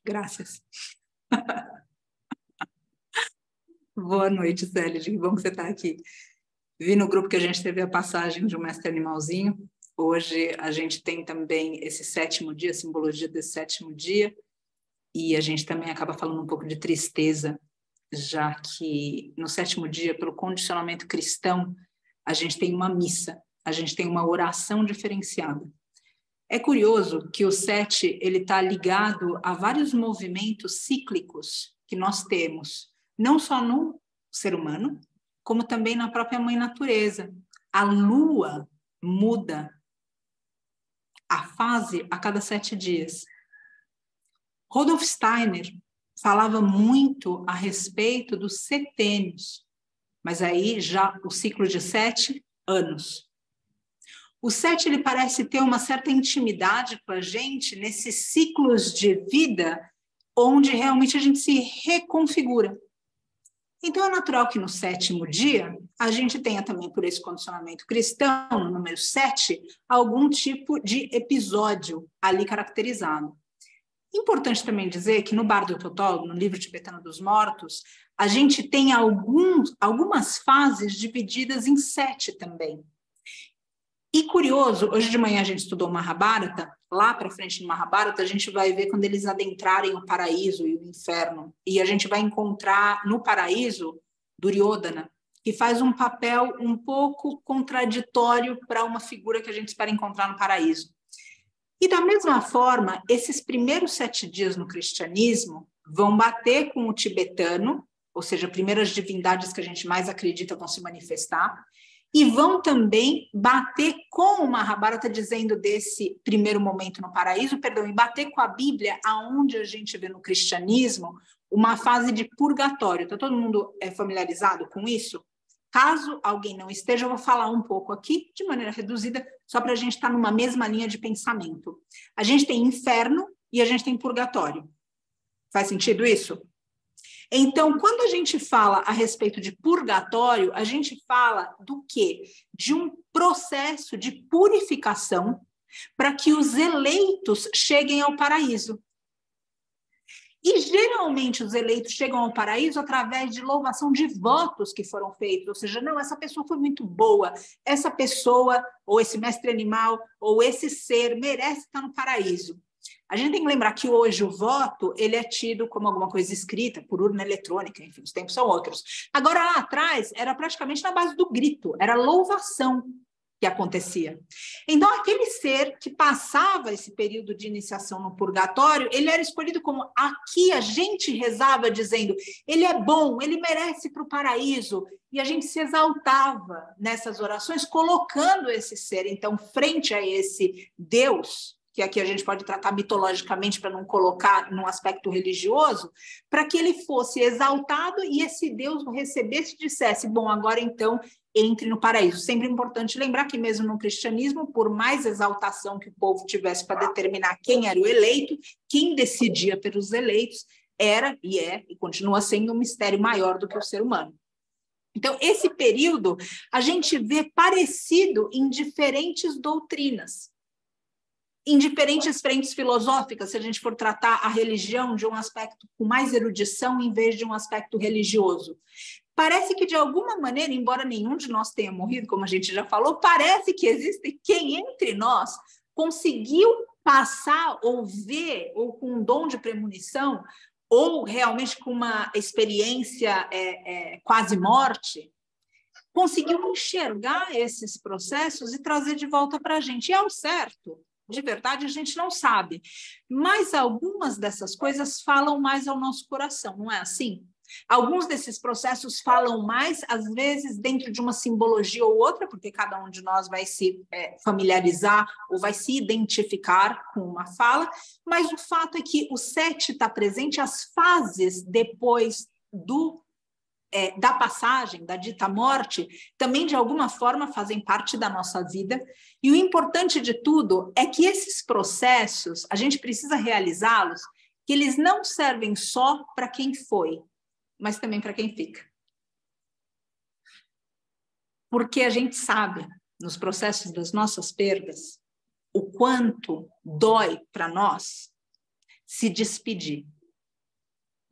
Graças. Boa noite, Célia. Que bom que você está aqui. Vi no grupo que a gente teve a passagem de um mestre animalzinho. Hoje a gente tem também esse 7º dia, a simbologia desse 7º dia. E a gente também acaba falando um pouco de tristeza, já que no 7º dia, pelo condicionamento cristão, a gente tem uma missa, a gente tem uma oração diferenciada. É curioso que o 7 ele está ligado a vários movimentos cíclicos que nós temos, não só no ser humano, como também na própria mãe natureza. A lua muda a fase a cada 7 dias. Rudolf Steiner falava muito a respeito dos setênios, mas aí já o ciclo de 7 anos. O 7 ele parece ter uma certa intimidade com a gente nesses ciclos de vida onde realmente a gente se reconfigura. Então é natural que no 7º dia a gente tenha também, por esse condicionamento cristão, no número 7, algum tipo de episódio ali caracterizado. Importante também dizer que no Bardo Totó, no livro tibetano dos mortos, a gente tem algumas fases divididas em 7 também. E curioso, hoje de manhã a gente estudou Mahabharata, lá para frente no Mahabharata a gente vai ver quando eles adentrarem o paraíso e o inferno, e a gente vai encontrar no paraíso Duryodhana, que faz um papel um pouco contraditório para uma figura que a gente espera encontrar no paraíso. E da mesma forma, esses primeiros 7 dias no cristianismo vão bater com o tibetano, ou seja, primeiras divindades que a gente mais acredita vão se manifestar, e vão também bater com o Mahabharata, dizendo desse primeiro momento no paraíso, e bater com a Bíblia, aonde a gente vê no cristianismo uma fase de purgatório. Está todo mundo familiarizado com isso? Caso alguém não esteja, eu vou falar um pouco aqui, de maneira reduzida, só para a gente estar numa mesma linha de pensamento. A gente tem inferno e a gente tem purgatório. Faz sentido isso? Então, quando a gente fala a respeito de purgatório, a gente fala do quê? De um processo de purificação para que os eleitos cheguem ao paraíso. E, geralmente, os eleitos chegam ao paraíso através de louvação de votos que foram feitos. Ou seja, não, essa pessoa foi muito boa, essa pessoa, ou esse mestre animal, ou esse ser merece estar no paraíso. A gente tem que lembrar que hoje o voto ele é tido como alguma coisa escrita por urna eletrônica, enfim, os tempos são outros. Agora, lá atrás, era praticamente na base do grito, era louvação que acontecia. Então, aquele ser que passava esse período de iniciação no purgatório, ele era escolhido como aqui a gente rezava dizendo, ele é bom, ele merece para o paraíso, e a gente se exaltava nessas orações, colocando esse ser, então, frente a esse Deus, que aqui a gente pode tratar mitologicamente para não colocar num aspecto religioso, para que ele fosse exaltado e esse Deus o recebesse e dissesse, bom, agora então entre no paraíso. Sempre é importante lembrar que mesmo no cristianismo, por mais exaltação que o povo tivesse para determinar quem era o eleito, quem decidia pelos eleitos era e é e continua sendo um mistério maior do que o ser humano. Então, esse período a gente vê parecido em diferentes doutrinas, em diferentes frentes filosóficas, se a gente for tratar a religião de um aspecto com mais erudição em vez de um aspecto religioso. Parece que, de alguma maneira, embora nenhum de nós tenha morrido, como a gente já falou, parece que existe quem entre nós conseguiu passar ou ver, ou com um dom de premonição, ou realmente com uma experiência quase morte, conseguiu enxergar esses processos e trazer de volta para a gente. E ao certo, de verdade, a gente não sabe. Mas algumas dessas coisas falam mais ao nosso coração, não é assim? Alguns desses processos falam mais, às vezes, dentro de uma simbologia ou outra, porque cada um de nós vai se familiarizar ou vai se identificar com uma fala, mas o fato é que o 7 está presente, as fases depois da passagem, da dita morte, também de alguma forma fazem parte da nossa vida. E o importante de tudo é que esses processos, a gente precisa realizá-los, que eles não servem só para quem foi, mas também para quem fica. Porque a gente sabe, nos processos das nossas perdas, o quanto dói para nós se despedir.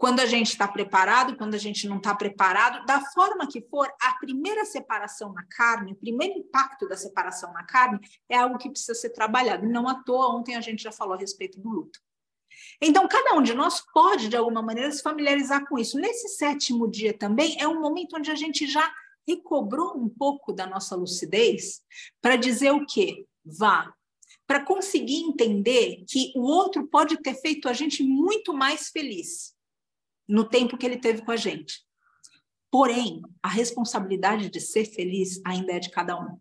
quando a gente está preparado, quando a gente não está preparado, da forma que for, a primeira separação na carne, o primeiro impacto da separação na carne é algo que precisa ser trabalhado. Não à toa, ontem a gente já falou a respeito do luto. Então, cada um de nós pode, de alguma maneira, se familiarizar com isso. Nesse 7º dia também, é um momento onde a gente já recobrou um pouco da nossa lucidez para dizer o quê? Vá. Para conseguir entender que o outro pode ter feito a gente muito mais feliz no tempo que ele teve com a gente. Porém, a responsabilidade de ser feliz ainda é de cada um.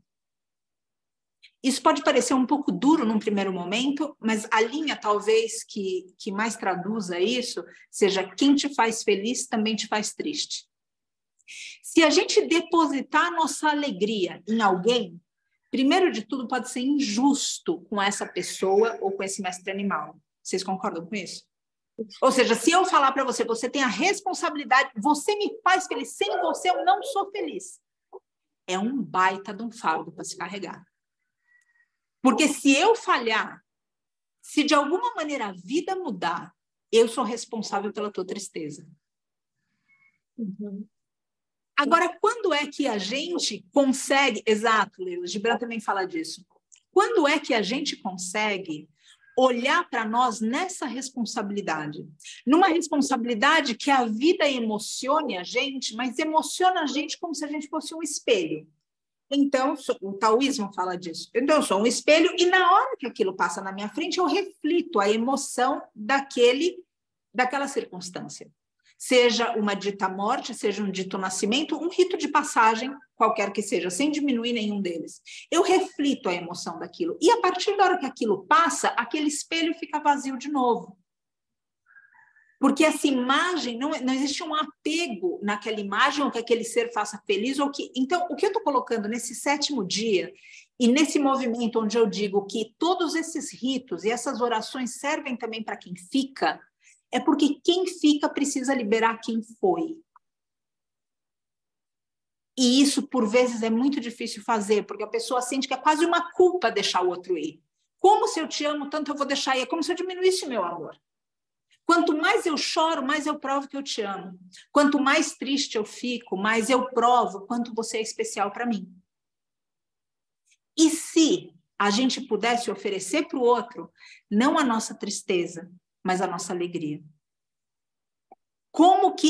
Isso pode parecer um pouco duro num primeiro momento, mas a linha talvez que mais traduza isso seja: quem te faz feliz também te faz triste. Se a gente depositar nossa alegria em alguém, primeiro de tudo pode ser injusto com essa pessoa ou com esse mestre animal. Vocês concordam com isso? Ou seja, se eu falar para você, você tem a responsabilidade, você me faz feliz, sem você eu não sou feliz. É um baita de um fardo para se carregar. Porque se eu falhar, se de alguma maneira a vida mudar, eu sou responsável pela tua tristeza. Uhum. Agora, quando é que a gente consegue... Exato, Leila, Gibran também fala disso. Quando é que a gente consegue olhar para nós nessa responsabilidade? Numa responsabilidade que a vida emocione a gente, mas emociona a gente como se a gente fosse um espelho. Então, o taoísmo fala disso. Então, eu sou um espelho e na hora que aquilo passa na minha frente, eu reflito a emoção daquela circunstância. Seja uma dita morte, seja um dito nascimento, um rito de passagem, qualquer que seja, sem diminuir nenhum deles. Eu reflito a emoção daquilo. E a partir da hora que aquilo passa, aquele espelho fica vazio de novo. Porque essa imagem, não existe um apego naquela imagem, ou que aquele ser faça feliz, ou que... Então, o que eu estou colocando nesse 7º dia, e nesse movimento onde eu digo que todos esses ritos e essas orações servem também para quem fica, é porque quem fica precisa liberar quem foi. E isso, por vezes, é muito difícil fazer, porque a pessoa sente que é quase uma culpa deixar o outro ir. Como se eu te amo tanto, eu vou deixar ir? É como se eu diminuísse o meu amor. Quanto mais eu choro, mais eu provo que eu te amo. Quanto mais triste eu fico, mais eu provo quanto você é especial para mim. E se a gente pudesse oferecer para o outro, não a nossa tristeza, mas a nossa alegria? Como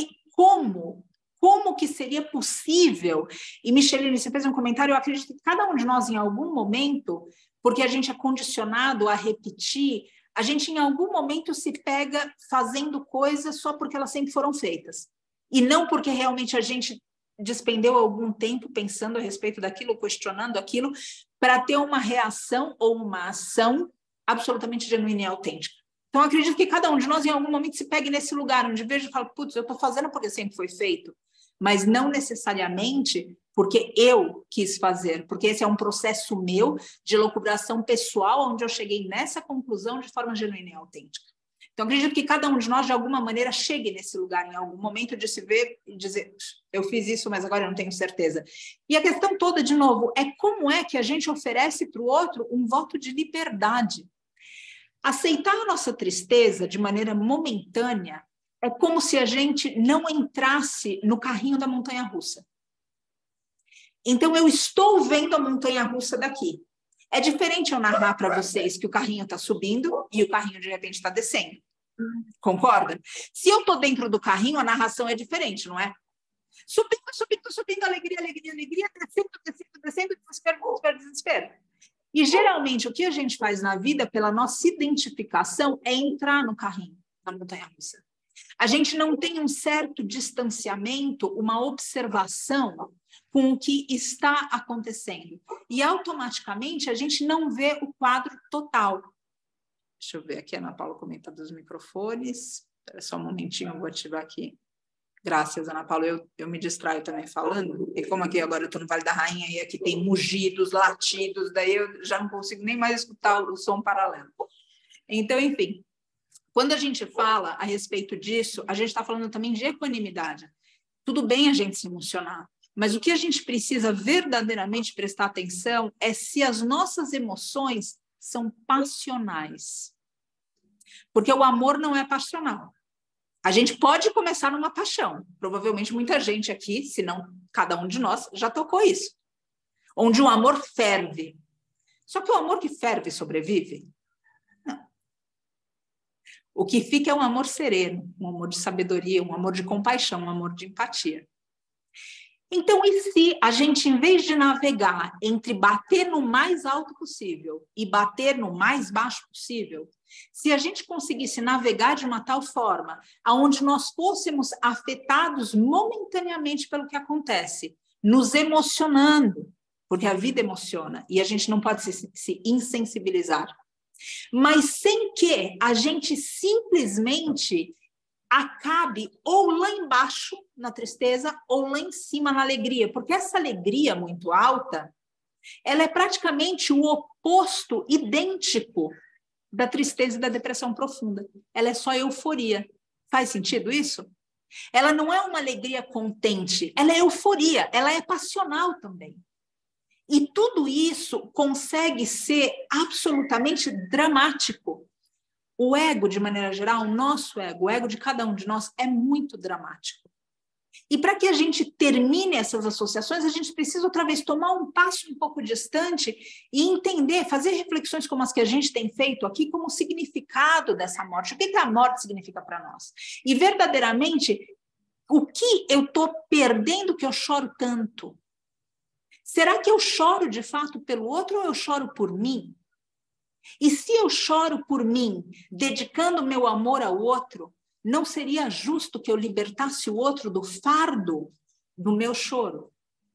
que seria possível? E Micheline, você fez um comentário, eu acredito que cada um de nós, em algum momento, porque a gente é condicionado a repetir, a gente em algum momento se pega fazendo coisas só porque elas sempre foram feitas. E não porque realmente a gente despendeu algum tempo pensando a respeito daquilo, questionando aquilo, para ter uma reação ou uma ação absolutamente genuína e autêntica. Então, eu acredito que cada um de nós, em algum momento, se pegue nesse lugar, onde vejo e fala, putz, eu estou fazendo porque sempre foi feito, mas não necessariamente porque eu quis fazer, porque esse é um processo meu de elucubração pessoal, onde eu cheguei nessa conclusão de forma genuína e autêntica. Então, acredito que cada um de nós, de alguma maneira, chegue nesse lugar, em algum momento, de se ver e dizer, eu fiz isso, mas agora eu não tenho certeza. E a questão toda, de novo, é como é que a gente oferece para o outro um voto de liberdade. Aceitar a nossa tristeza de maneira momentânea é como se a gente não entrasse no carrinho da montanha-russa. Então, eu estou vendo a montanha-russa daqui. É diferente eu narrar para vocês que o carrinho está subindo e o carrinho, de repente, está descendo. Concorda? Se eu estou dentro do carrinho, a narração é diferente, não é? Subindo, subindo, subindo, alegria, alegria, alegria, descendo, descendo, descendo, desespero, desespero, desespero. E, geralmente, o que a gente faz na vida, pela nossa identificação, é entrar no carrinho da montanha-russa. A gente não tem um certo distanciamento, uma observação com o que está acontecendo. E, automaticamente, a gente não vê o quadro total. Deixa eu ver aqui, a Ana Paula comenta dos microfones. Espera só um momentinho, eu vou ativar aqui. Graças, Ana Paula. Eu me distraio também falando, e como aqui agora eu estou no Vale da Rainha, e aqui tem mugidos, latidos, daí eu já não consigo nem mais escutar o som paralelo. Então, enfim, quando a gente fala a respeito disso, a gente está falando também de equanimidade. Tudo bem a gente se emocionar, mas o que a gente precisa verdadeiramente prestar atenção é se as nossas emoções são passionais. Porque o amor não é passional. A gente pode começar numa paixão. Provavelmente muita gente aqui, se não cada um de nós, já tocou isso. Onde o amor ferve. Só que o amor que ferve sobrevive? Não. O que fica é um amor sereno, um amor de sabedoria, um amor de compaixão, um amor de empatia. Então, e se a gente, em vez de navegar entre bater no mais alto possível e bater no mais baixo possível, se a gente conseguisse navegar de uma tal forma aonde nós fôssemos afetados momentaneamente pelo que acontece, nos emocionando, porque a vida emociona e a gente não pode se insensibilizar, mas sem que a gente simplesmente acabe ou lá embaixo na tristeza ou lá em cima na alegria, porque essa alegria muito alta, ela é praticamente o oposto idêntico da tristeza e da depressão profunda. Ela é só euforia. Faz sentido isso? Ela não é uma alegria contente, ela é euforia, ela é passional também. E tudo isso consegue ser absolutamente dramático. O ego, de maneira geral, o nosso ego, o ego de cada um de nós é muito dramático. E para que a gente termine essas associações, a gente precisa outra vez tomar um passo um pouco distante e entender, fazer reflexões como as que a gente tem feito aqui, como o significado dessa morte. O que a morte significa para nós? E verdadeiramente, o que eu estou perdendo que eu choro tanto? Será que eu choro de fato pelo outro ou eu choro por mim? E se eu choro por mim, dedicando meu amor ao outro, não seria justo que eu libertasse o outro do fardo do meu choro?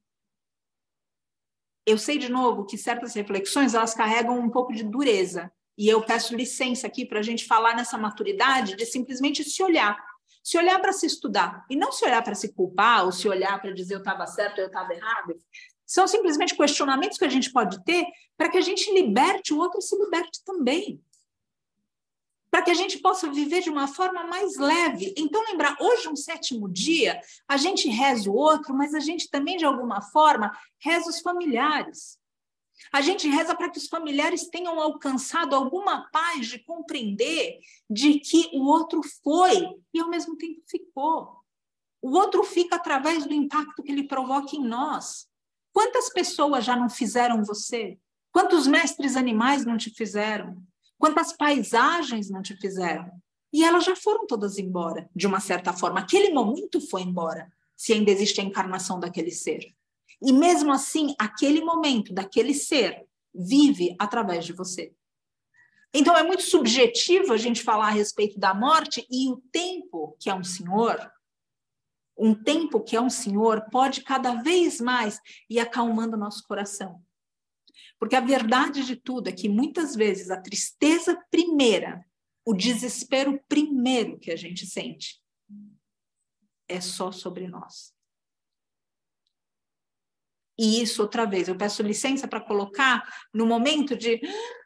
Eu sei, de novo, que certas reflexões, elas carregam um pouco de dureza. E eu peço licença aqui para a gente falar nessa maturidade de simplesmente se olhar. Se olhar para se estudar. E não se olhar para se culpar, ou se olhar para dizer eu estava certo, eu estava errado. São simplesmente questionamentos que a gente pode ter para que a gente liberte o outro e se liberte também. Para que a gente possa viver de uma forma mais leve. Então, lembrar, hoje, um 7º dia, a gente reza o outro, mas a gente também, de alguma forma, reza os familiares. A gente reza para que os familiares tenham alcançado alguma paz de compreender de que o outro foi e, ao mesmo tempo, ficou. O outro fica através do impacto que ele provoca em nós. Quantas pessoas já não fizeram você? Quantos mestres animais não te fizeram? Quantas paisagens não te fizeram? E elas já foram todas embora, de uma certa forma. Aquele momento foi embora, se ainda existe a encarnação daquele ser. E mesmo assim, aquele momento daquele ser vive através de você. Então, é muito subjetivo a gente falar a respeito da morte e o tempo que é um senhor... Um tempo que é um senhor pode cada vez mais ir acalmando o nosso coração. Porque a verdade de tudo é que muitas vezes a tristeza primeira, o desespero primeiro que a gente sente, é só sobre nós. E isso, outra vez, eu peço licença para colocar no momento de...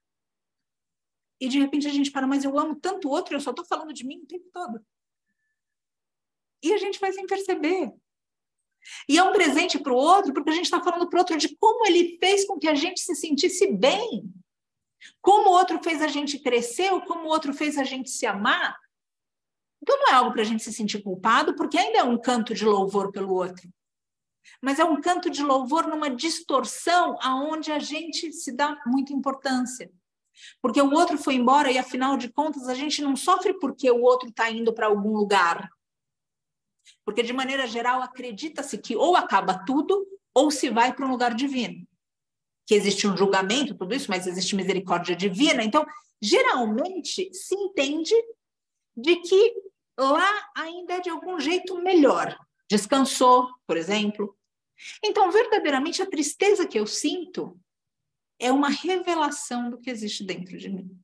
E de repente a gente para, mas eu amo tanto o outro, eu só estou falando de mim o tempo todo. E a gente vai sem perceber. E é um presente para o outro, porque a gente está falando para o outro de como ele fez com que a gente se sentisse bem. Como o outro fez a gente crescer, ou como o outro fez a gente se amar. Então não é algo para a gente se sentir culpado, porque ainda é um canto de louvor pelo outro. Mas é um canto de louvor numa distorção aonde a gente se dá muita importância. Porque o outro foi embora e, afinal de contas, a gente não sofre porque o outro está indo para algum lugar. Porque, de maneira geral, acredita-se que ou acaba tudo ou se vai para um lugar divino. Que existe um julgamento, tudo isso, mas existe misericórdia divina. Então, geralmente, se entende de que lá ainda é de algum jeito melhor. Descansou, por exemplo. Então, verdadeiramente, a tristeza que eu sinto é uma revelação do que existe dentro de mim.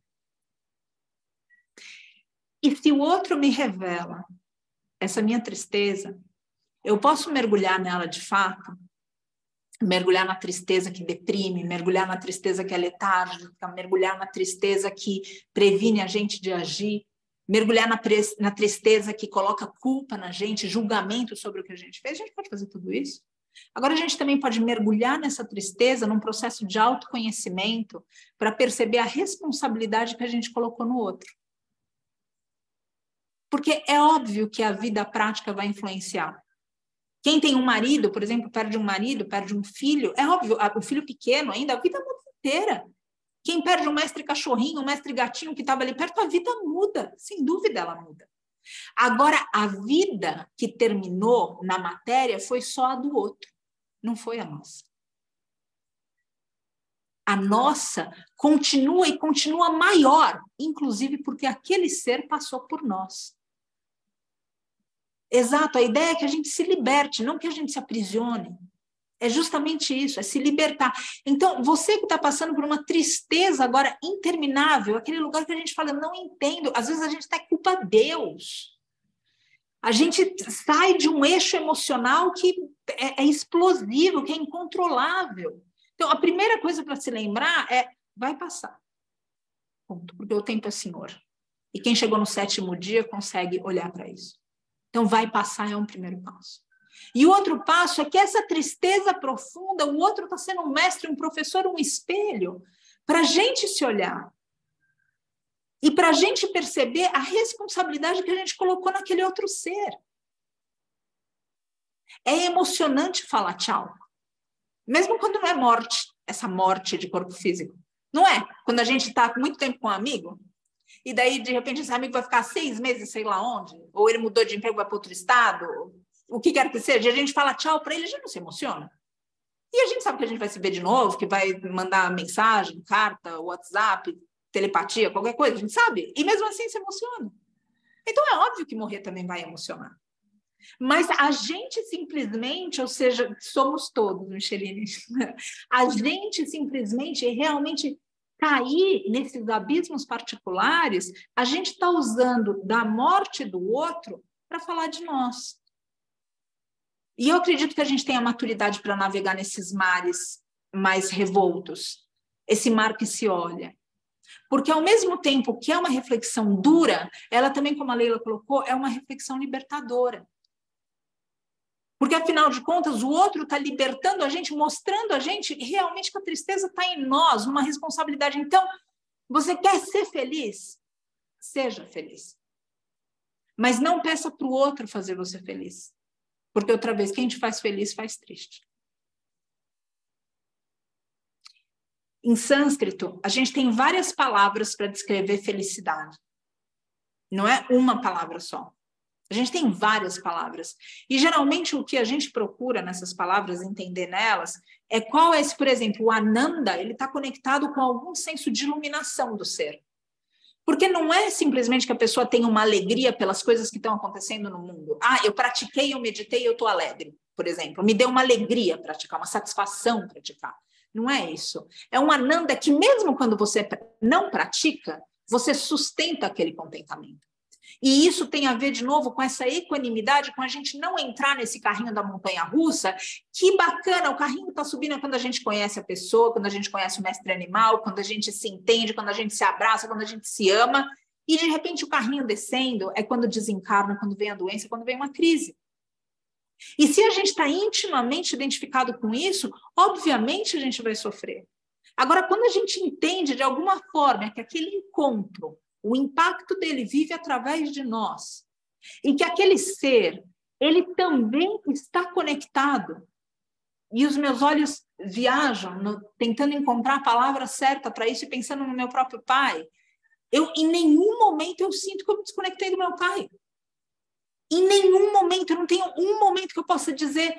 E se o outro me revela essa minha tristeza, eu posso mergulhar nela de fato, mergulhar na tristeza que deprime, mergulhar na tristeza que é letárgica, mergulhar na tristeza que previne a gente de agir, mergulhar na tristeza que coloca culpa na gente, julgamento sobre o que a gente fez. A gente pode fazer tudo isso. Agora, a gente também pode mergulhar nessa tristeza num processo de autoconhecimento para perceber a responsabilidade que a gente colocou no outro. Porque é óbvio que a vida prática vai influenciar. Quem tem um marido, por exemplo, perde um marido, perde um filho, é óbvio, o filho pequeno ainda, a vida muda inteira. Quem perde um mestre cachorrinho, um mestre gatinho que estava ali perto, a vida muda, sem dúvida ela muda. Agora, a vida que terminou na matéria foi só a do outro, não foi a nossa. A nossa continua e continua maior, inclusive porque aquele ser passou por nós. Exato, a ideia é que a gente se liberte, não que a gente se aprisione. É justamente isso, é se libertar. Então, você que está passando por uma tristeza agora interminável, aquele lugar que a gente fala, não entendo, às vezes a gente está culpa a Deus. A gente sai de um eixo emocional que é explosivo, que é incontrolável. Então, a primeira coisa para se lembrar é, vai passar. Ponto, porque o tempo é Senhor. E quem chegou no 7º dia consegue olhar para isso. Então, vai passar é um primeiro passo. E o outro passo é que essa tristeza profunda, o outro está sendo um mestre, um professor, um espelho, para a gente se olhar. E para a gente perceber a responsabilidade que a gente colocou naquele outro ser. É emocionante falar tchau. Mesmo quando não é morte, essa morte de corpo físico. Não é? Quando a gente está muito tempo com um amigo, e daí, de repente, esse amigo vai ficar 6 meses, sei lá onde, ou ele mudou de emprego, vai para outro estado, o que quer que seja, e a gente fala tchau para ele, a gente não se emociona. E a gente sabe que a gente vai se ver de novo, que vai mandar mensagem, carta, WhatsApp, telepatia, qualquer coisa, a gente sabe. E mesmo assim se emociona. Então é óbvio que morrer também vai emocionar. Mas a gente simplesmente, ou seja, somos todos, Micheline, a gente simplesmente realmente cair nesses abismos particulares, a gente está usando da morte do outro para falar de nós. E eu acredito que a gente tem a maturidade para navegar nesses mares mais revoltos, esse mar que se olha. Porque, ao mesmo tempo que é uma reflexão dura, ela também, como a Leila colocou, é uma reflexão libertadora. Porque, afinal de contas, o outro está libertando a gente, mostrando a gente realmente que a tristeza está em nós, uma responsabilidade. Então, você quer ser feliz? Seja feliz. Mas não peça para o outro fazer você feliz. Porque, outra vez, quem te faz feliz faz triste. Em sânscrito, a gente tem várias palavras para descrever felicidade. Não é uma palavra só. A gente tem várias palavras. E, geralmente, o que a gente procura nessas palavras, entender nelas, é qual é esse, por exemplo, o Ananda, ele está conectado com algum senso de iluminação do ser. Porque não é simplesmente que a pessoa tem uma alegria pelas coisas que estão acontecendo no mundo. Ah, eu pratiquei, eu meditei, eu estou alegre, por exemplo. Me deu uma alegria praticar, uma satisfação praticar. Não é isso. É um Ananda que, mesmo quando você não pratica, você sustenta aquele contentamento. E isso tem a ver, de novo, com essa equanimidade, com a gente não entrar nesse carrinho da montanha-russa. Que bacana, o carrinho está subindo quando a gente conhece a pessoa, quando a gente conhece o mestre animal, quando a gente se entende, quando a gente se abraça, quando a gente se ama. E, de repente, o carrinho descendo é quando desencarna, quando vem a doença, quando vem uma crise. E se a gente está intimamente identificado com isso, obviamente a gente vai sofrer. Agora, quando a gente entende, de alguma forma, que aquele encontro, o impacto dele vive através de nós, e que aquele ser, ele também está conectado, e os meus olhos viajam, tentando encontrar a palavra certa para isso, e pensando no meu próprio pai, em nenhum momento eu sinto que eu me desconectei do meu pai. Em nenhum momento, eu não tenho um momento que eu possa dizer,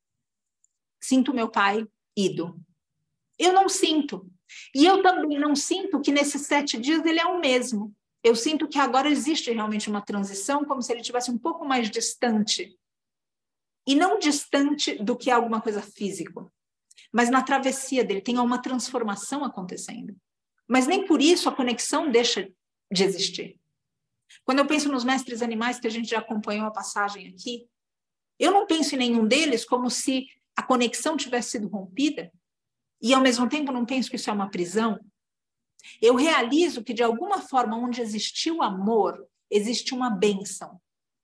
sinto meu pai ido. Eu não sinto. E eu também não sinto que nesses 7 dias ele é o mesmo. Eu sinto que agora existe realmente uma transição, como se ele estivesse um pouco mais distante. E não distante do que é alguma coisa física, mas na travessia dele tem uma transformação acontecendo. Mas nem por isso a conexão deixa de existir. Quando eu penso nos mestres animais, que a gente já acompanhou a passagem aqui, eu não penso em nenhum deles como se a conexão tivesse sido rompida, e ao mesmo tempo não penso que isso é uma prisão. Eu realizo que, de alguma forma, onde existiu amor, existe uma bênção.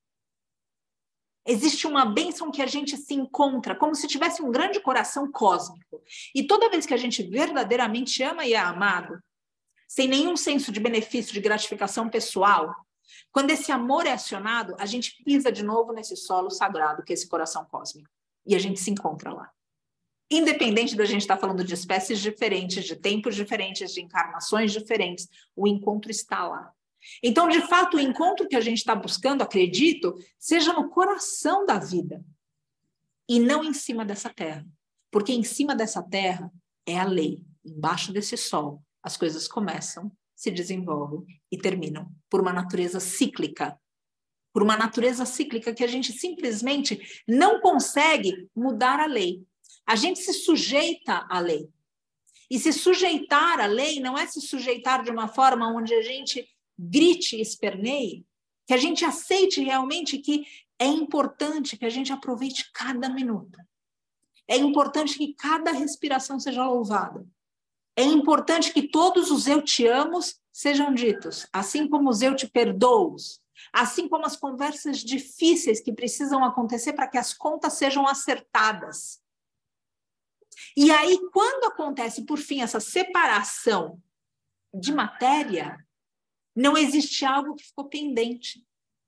Existe uma bênção que a gente se encontra, como se tivesse um grande coração cósmico. E toda vez que a gente verdadeiramente ama e é amado, sem nenhum senso de benefício, de gratificação pessoal, Quando esse amor é acionado, a gente pisa de novo nesse solo sagrado, que é esse coração cósmico. E a gente se encontra lá. Independente da gente estar falando de espécies diferentes, de tempos diferentes, de encarnações diferentes, o encontro está lá. Então, de fato, o encontro que a gente está buscando, acredito, seja no coração da vida. E não em cima dessa terra. Porque em cima dessa terra é a lei. Embaixo desse sol, as coisas começam, se desenvolvem e terminam por uma natureza cíclica. Por uma natureza cíclica que a gente simplesmente não consegue mudar a lei. A gente se sujeita à lei. E se sujeitar à lei não é se sujeitar de uma forma onde a gente grite e esperneie, que a gente aceite realmente que é importante que a gente aproveite cada minuto. É importante que cada respiração seja louvada. É importante que todos os eu te amo sejam ditos, assim como os eu te perdoo, assim como as conversas difíceis que precisam acontecer para que as contas sejam acertadas. E aí, quando acontece, por fim, essa separação de matéria, não existe algo que ficou pendente.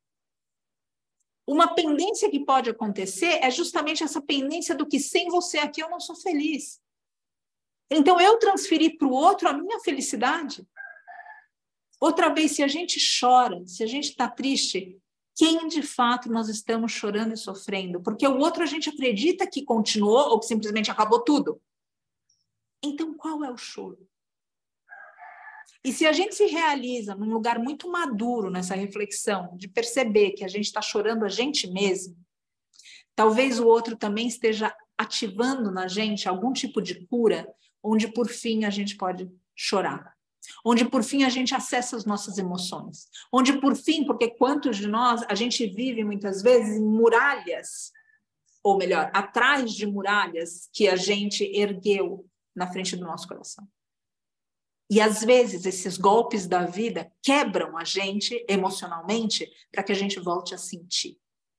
Uma pendência que pode acontecer é justamente essa pendência do que sem você aqui eu não sou feliz. Então, eu transferi para o outro a minha felicidade. Outra vez, se a gente chora, se a gente está triste, quem de fato nós estamos chorando e sofrendo? Porque o outro a gente acredita que continuou ou que simplesmente acabou tudo. Então, qual é o choro? E se a gente se realiza num lugar muito maduro nessa reflexão, de perceber que a gente está chorando a gente mesmo, talvez o outro também esteja ativando na gente algum tipo de cura, onde por fim a gente pode chorar. Onde por fim a gente acessa as nossas emoções. Onde por fim, porque quantos de nós, a gente vive muitas vezes em muralhas, ou melhor, atrás de muralhas que a gente ergueu na frente do nosso coração. E às vezes esses golpes da vida quebram a gente emocionalmente para que a gente volte a sentir.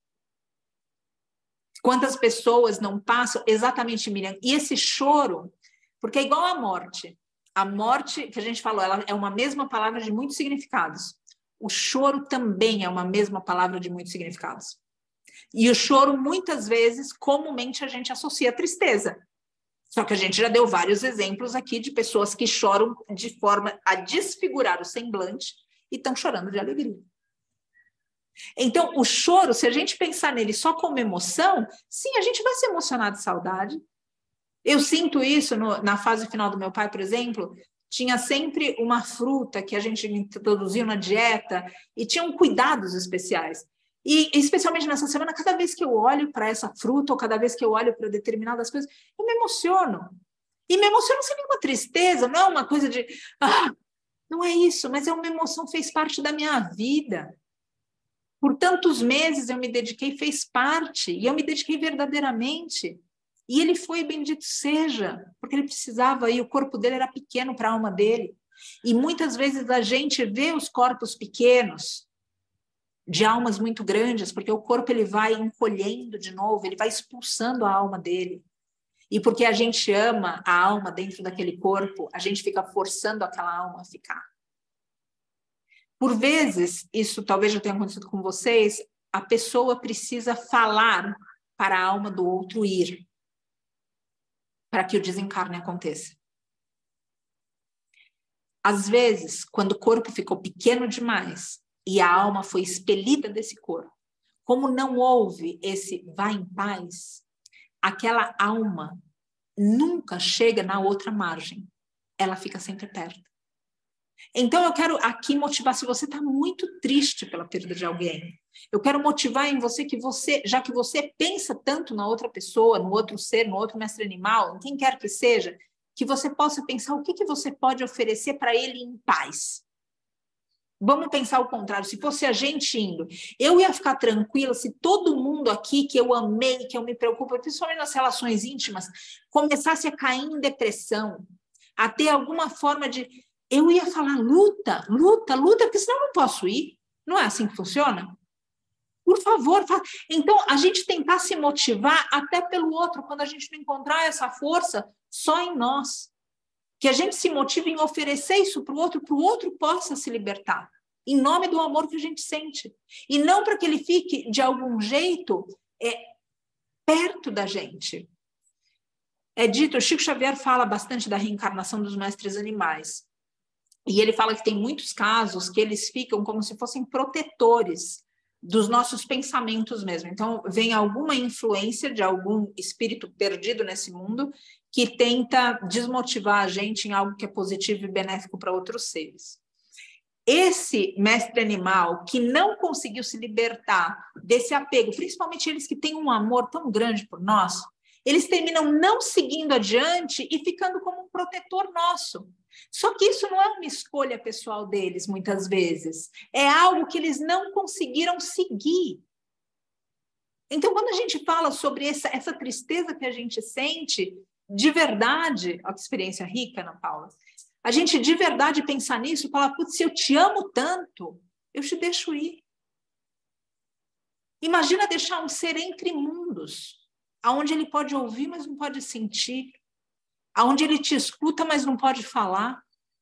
Quantas pessoas não passam exatamente, Miriam, e esse choro, porque é igual à morte. A morte, que a gente falou, ela é uma mesma palavra de muitos significados. O choro também é uma mesma palavra de muitos significados. E o choro, muitas vezes, comumente a gente associa a tristeza. Só que a gente já deu vários exemplos aqui de pessoas que choram de forma a desfigurar o semblante e estão chorando de alegria. Então, o choro, se a gente pensar nele só como emoção, sim, a gente vai se emocionar de saudade. Eu sinto isso na fase final do meu pai, por exemplo, tinha sempre uma fruta que a gente introduziu na dieta e tinham cuidados especiais. E, especialmente nessa semana, cada vez que eu olho para essa fruta ou cada vez que eu olho para determinadas coisas, eu me emociono. E me emociono sem nenhuma tristeza, não é uma coisa de... não é isso, mas é uma emoção, fez parte da minha vida. Por tantos meses eu me dediquei, fez parte, e eu me dediquei verdadeiramente. E ele foi, bendito seja, porque ele precisava, e o corpo dele era pequeno para a alma dele. E muitas vezes a gente vê os corpos pequenos, de almas muito grandes, porque o corpo ele vai encolhendo de novo, ele vai expulsando a alma dele. E porque a gente ama a alma dentro daquele corpo, a gente fica forçando aquela alma a ficar. Por vezes, isso talvez já tenha acontecido com vocês, a pessoa precisa falar para a alma do outro ir, para que o desencarne aconteça. Às vezes, quando o corpo ficou pequeno demais e a alma foi expelida desse corpo, como não houve esse vá em paz, aquela alma nunca chega na outra margem. Ela fica sempre perto. Então, eu quero aqui motivar, se você está muito triste pela perda de alguém, eu quero motivar em você que você, já que você pensa tanto na outra pessoa, no outro ser, no outro mestre animal, em quem quer que seja, que você possa pensar o que você pode oferecer para ele em paz. Vamos pensar o contrário, se fosse a gente indo, eu ia ficar tranquila se todo mundo aqui que eu amei, que eu me preocupo, principalmente nas relações íntimas, começasse a cair em depressão, a ter alguma forma de... Eu ia falar, luta, luta, luta, porque senão eu não posso ir. Não é assim que funciona? Por favor, então a gente tentar se motivar até pelo outro, quando a gente não encontrar essa força só em nós. Que a gente se motive em oferecer isso para o outro possa se libertar. em nome do amor que a gente sente. E não para que ele fique, de algum jeito, perto da gente. É dito, o Chico Xavier fala bastante da reencarnação dos mestres animais. E ele fala que tem muitos casos que eles ficam como se fossem protetores dos nossos pensamentos mesmo. Então, vem alguma influência de algum espírito perdido nesse mundo que tenta desmotivar a gente em algo que é positivo e benéfico para outros seres. Esse mestre animal que não conseguiu se libertar desse apego, principalmente eles que têm um amor tão grande por nós, eles terminam não seguindo adiante e ficando como um protetor nosso. Só que isso não é uma escolha pessoal deles, muitas vezes. É algo que eles não conseguiram seguir. Então, quando a gente fala sobre essa tristeza que a gente sente, de verdade, olha que experiência rica, Ana Paula, a gente de verdade pensar nisso e falar, putz, se eu te amo tanto, eu te deixo ir. Imagina deixar um ser entre mundos, aonde ele pode ouvir, mas não pode sentir, aonde ele te escuta, mas não pode falar,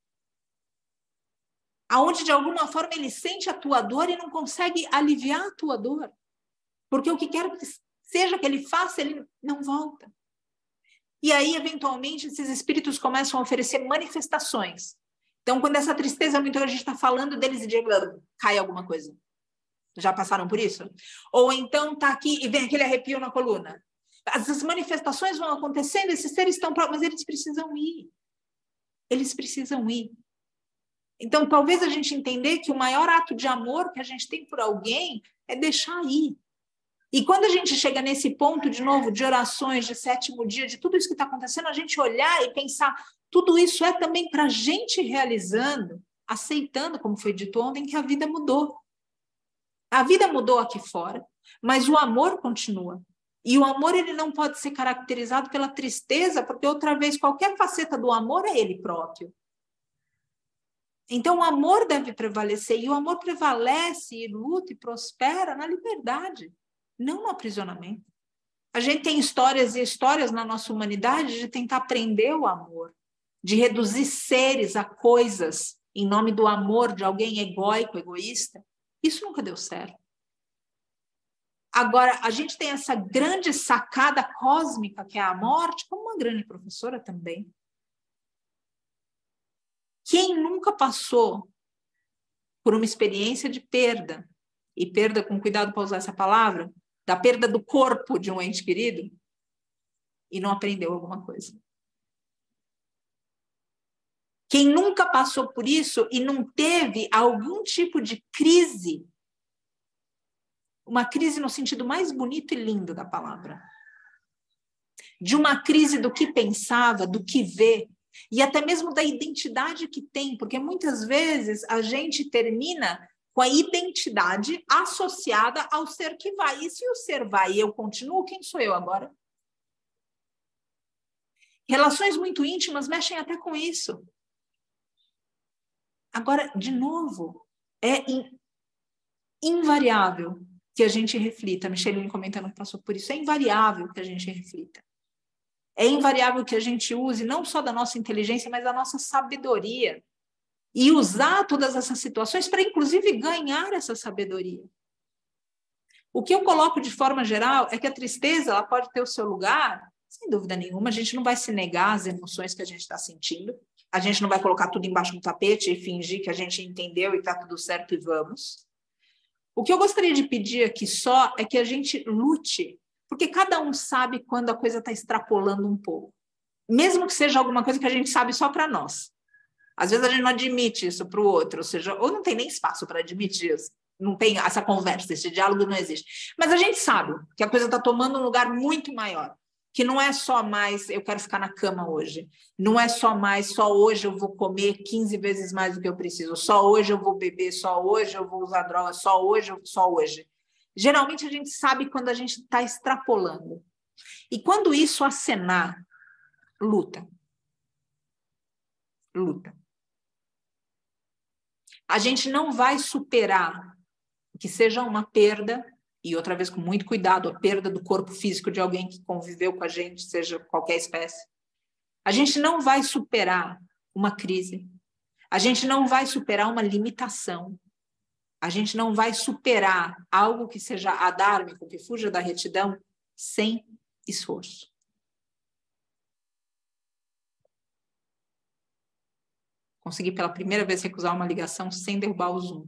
aonde de alguma forma ele sente a tua dor e não consegue aliviar a tua dor, porque o que quer que seja que ele faça, ele não volta. E aí, eventualmente, esses espíritos começam a oferecer manifestações. Então, quando essa tristeza, muito a gente está falando deles e de cai alguma coisa. Já passaram por isso? Ou então está aqui e vem aquele arrepio na coluna. As manifestações vão acontecendo, esses seres estão próximos, mas eles precisam ir. Eles precisam ir. Então, talvez a gente entender que o maior ato de amor que a gente tem por alguém é deixar ir. E quando a gente chega nesse ponto, de novo, de orações, de sétimo dia, de tudo isso que está acontecendo, a gente olhar e pensar, tudo isso é também para a gente realizando, aceitando, como foi dito ontem, que a vida mudou. A vida mudou aqui fora, mas o amor continua. E o amor ele não pode ser caracterizado pela tristeza, porque outra vez, qualquer faceta do amor é ele próprio. Então, o amor deve prevalecer, e o amor prevalece, e luta, e prospera na liberdade. Não no aprisionamento. A gente tem histórias e histórias na nossa humanidade de tentar aprender o amor, de reduzir seres a coisas em nome do amor de alguém egóico, egoísta. Isso nunca deu certo. Agora, a gente tem essa grande sacada cósmica que é a morte, como uma grande professora também. Quem nunca passou por uma experiência de perda, e perda com cuidado para usar essa palavra, da perda do corpo de um ente querido, e não aprendeu alguma coisa? Quem nunca passou por isso e não teve algum tipo de crise, uma crise no sentido mais bonito e lindo da palavra, de uma crise do que pensava, do que vê, e até mesmo da identidade que tem, porque muitas vezes a gente termina com a identidade associada ao ser que vai. E se o ser vai e eu continuo, quem sou eu agora? Relações muito íntimas mexem até com isso. Agora, de novo, é invariável que a gente reflita. A Micheline comentando que passou por isso. É invariável que a gente reflita. É invariável que a gente use não só da nossa inteligência, mas da nossa sabedoria. E usar todas essas situações para, inclusive, ganhar essa sabedoria. O que eu coloco de forma geral é que a tristeza ela pode ter o seu lugar, sem dúvida nenhuma. A gente não vai se negar às emoções que a gente está sentindo. A gente não vai colocar tudo embaixo do tapete e fingir que a gente entendeu e está tudo certo e vamos. O que eu gostaria de pedir aqui só é que a gente lute, porque cada um sabe quando a coisa está extrapolando um pouco. Mesmo que seja alguma coisa que a gente sabe só para nós. Às vezes a gente não admite isso para o outro, ou seja, ou não tem nem espaço para admitir isso. Não tem essa conversa, esse diálogo não existe. Mas a gente sabe que a coisa está tomando um lugar muito maior, que não é só mais eu quero ficar na cama hoje, não é só mais, só hoje eu vou comer 15 vezes mais do que eu preciso, só hoje eu vou beber, só hoje eu vou usar droga, só hoje, só hoje. Geralmente a gente sabe quando a gente está extrapolando. E quando isso acenar, luta. Luta. A gente não vai superar que seja uma perda, e outra vez com muito cuidado, a perda do corpo físico de alguém que conviveu com a gente, seja qualquer espécie. A gente não vai superar uma crise. A gente não vai superar uma limitação. A gente não vai superar algo que seja adármico, que fuja da retidão, sem esforço. Consegui pela primeira vez recusar uma ligação sem derrubar o Zoom.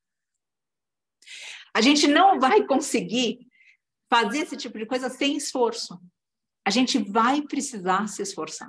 A gente não vai conseguir fazer esse tipo de coisa sem esforço. A gente vai precisar se esforçar.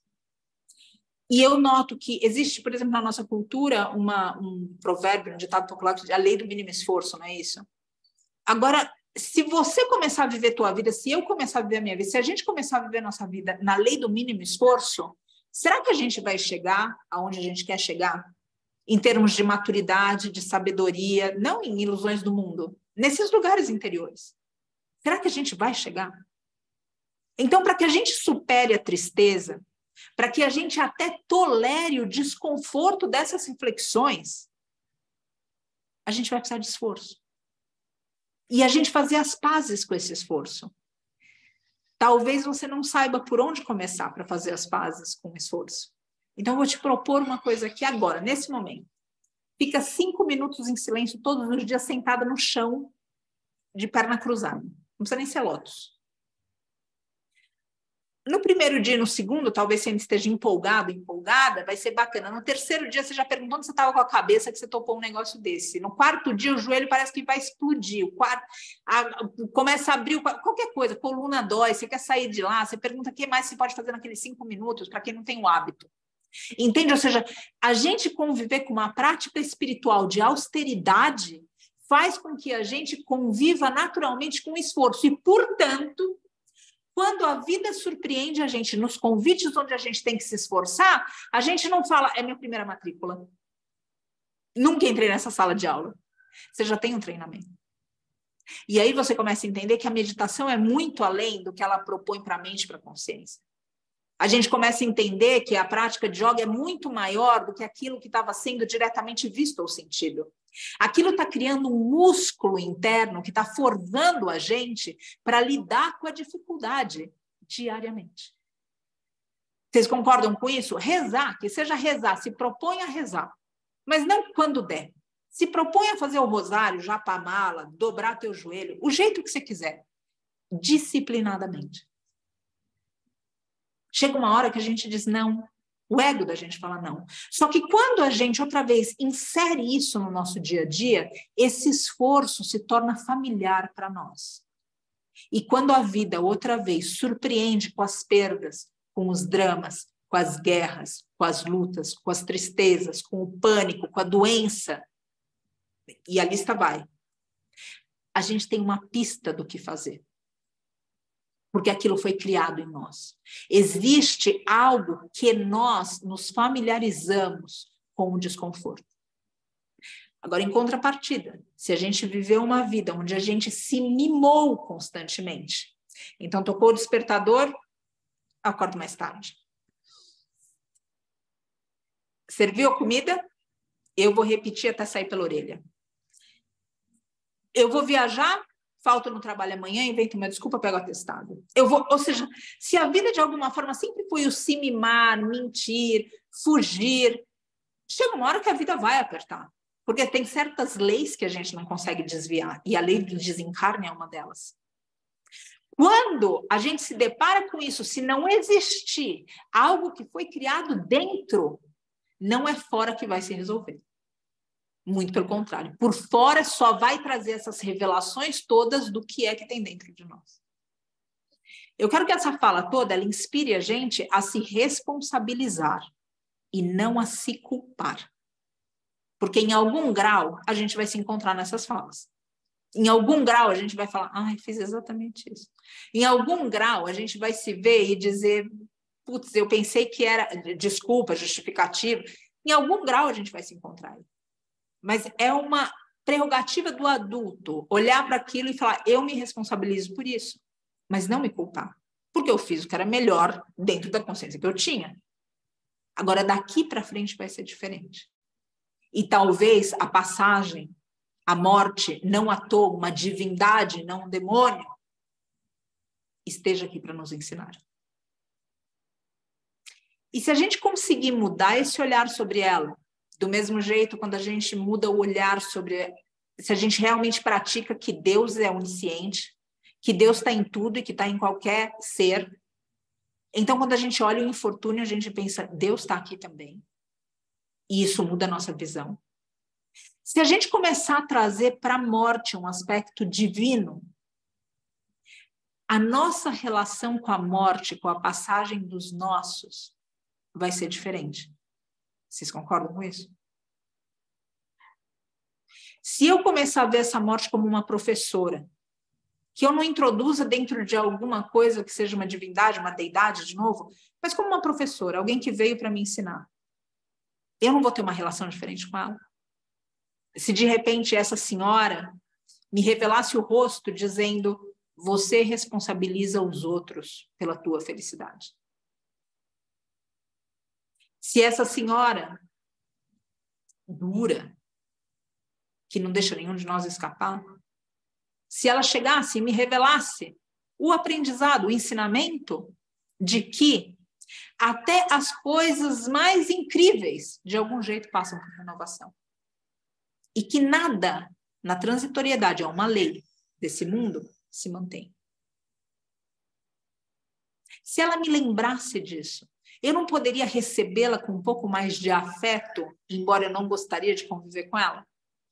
E eu noto que existe, por exemplo, na nossa cultura, um provérbio, um ditado popular, a lei do mínimo esforço, não é isso? Agora, se você começar a viver a tua vida, se eu começar a viver a minha vida, se a gente começar a viver a nossa vida na lei do mínimo esforço, será que a gente vai chegar aonde a gente quer chegar? Em termos de maturidade, de sabedoria, não em ilusões do mundo, nesses lugares interiores. Será que a gente vai chegar? Então, para que a gente supere a tristeza, para que a gente até tolere o desconforto dessas reflexões, a gente vai precisar de esforço. E a gente fazer as pazes com esse esforço. Talvez você não saiba por onde começar para fazer as pazes com o esforço. Então, eu vou te propor uma coisa aqui agora, nesse momento. Fica 5 minutos em silêncio todos os dias sentada no chão, de perna cruzada. Não precisa nem ser lótus. No primeiro dia e no segundo, talvez você ainda esteja empolgado, empolgada, vai ser bacana. No terceiro dia, você já perguntou onde você estava com a cabeça que você topou um negócio desse. No quarto dia, o joelho parece que vai explodir. Começa a abrir, qualquer coisa, coluna dói, você quer sair de lá, você pergunta o que mais você pode fazer naqueles 5 minutos, para quem não tem o hábito. Entende? Ou seja, a gente conviver com uma prática espiritual de austeridade faz com que a gente conviva naturalmente com esforço. E, portanto, quando a vida surpreende a gente nos convites onde a gente tem que se esforçar, a gente não fala, é minha primeira matrícula. Nunca entrei nessa sala de aula. Você já tem um treinamento. E aí você começa a entender que a meditação é muito além do que ela propõe para a mente e para a consciência. A gente começa a entender que a prática de yoga é muito maior do que aquilo que estava sendo diretamente visto ou sentido. Aquilo está criando um músculo interno que está forçando a gente para lidar com a dificuldade diariamente. Vocês concordam com isso? Rezar, que seja rezar, se propõe a rezar, mas não quando der. Se propõe a fazer o rosário, japa a mala, dobrar teu joelho, o jeito que você quiser, disciplinadamente. Chega uma hora que a gente diz não. O ego da gente fala não. Só que quando a gente, outra vez, insere isso no nosso dia a dia, esse esforço se torna familiar para nós. E quando a vida, outra vez, surpreende com as perdas, com os dramas, com as guerras, com as lutas, com as tristezas, com o pânico, com a doença, e a lista vai, a gente tem uma pista do que fazer. Porque aquilo foi criado em nós. Existe algo que nós nos familiarizamos com o desconforto. Agora, em contrapartida, se a gente viveu uma vida onde a gente se mimou constantemente, então tocou o despertador, acordo mais tarde. Serviu a comida, eu vou repetir até sair pela orelha. Eu vou viajar, falto no trabalho amanhã, invento uma desculpa, pego atestado. Ou seja, se a vida de alguma forma sempre foi o se mimar, mentir, fugir, chega uma hora que a vida vai apertar. Porque tem certas leis que a gente não consegue desviar, e a lei do desencarne é uma delas. Quando a gente se depara com isso, se não existir algo que foi criado dentro, não é fora que vai se resolver. Muito pelo contrário. Por fora só vai trazer essas revelações todas do que é que tem dentro de nós. Eu quero que essa fala toda ela inspire a gente a se responsabilizar e não a se culpar. Porque em algum grau a gente vai se encontrar nessas falas. Em algum grau a gente vai falar, ai, fiz exatamente isso. Em algum grau a gente vai se ver e dizer, putz, eu pensei que era, desculpa, justificativo. Em algum grau a gente vai se encontrar aí. Mas é uma prerrogativa do adulto olhar para aquilo e falar, eu me responsabilizo por isso, mas não me culpar, porque eu fiz o que era melhor dentro da consciência que eu tinha. Agora, daqui para frente vai ser diferente. E talvez a passagem, a morte, não à toa, uma divindade, não um demônio, esteja aqui para nos ensinar. E se a gente conseguir mudar esse olhar sobre ela, do mesmo jeito, quando a gente muda o olhar sobre se a gente realmente pratica que Deus é onisciente, que Deus está em tudo e que está em qualquer ser. Então, quando a gente olha o infortúnio, a gente pensa, Deus está aqui também. E isso muda a nossa visão. Se a gente começar a trazer para a morte um aspecto divino, a nossa relação com a morte, com a passagem dos nossos, vai ser diferente. Vocês concordam com isso? Se eu começar a ver essa morte como uma professora, que eu não introduza dentro de alguma coisa que seja uma divindade, uma deidade, de novo, mas como uma professora, alguém que veio para me ensinar, eu não vou ter uma relação diferente com ela? Se de repente essa senhora me revelasse o rosto dizendo, você responsabiliza os outros pela tua felicidade. Se essa senhora dura, que não deixa nenhum de nós escapar, se ela chegasse e me revelasse o aprendizado, o ensinamento de que até as coisas mais incríveis, de algum jeito, passam por renovação. E que nada na transitoriedade, é uma lei desse mundo, se mantém. Se ela me lembrasse disso, eu não poderia recebê-la com um pouco mais de afeto, embora eu não gostaria de conviver com ela?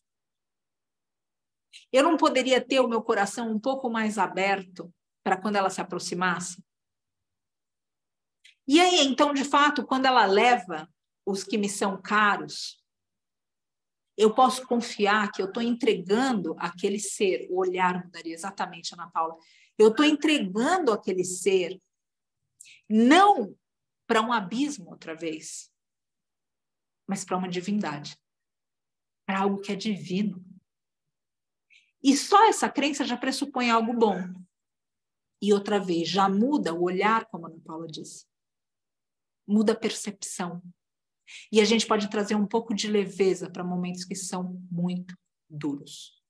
Eu não poderia ter o meu coração um pouco mais aberto para quando ela se aproximasse? E aí, então, de fato, quando ela leva os que me são caros, eu posso confiar que eu estou entregando aquele ser, o olhar mudaria exatamente, Ana Paula, eu estou entregando aquele ser não para um abismo outra vez, mas para uma divindade, para algo que é divino. E só essa crença já pressupõe algo bom. E outra vez, já muda o olhar, como a Ana Paula disse. Muda a percepção. E a gente pode trazer um pouco de leveza para momentos que são muito duros.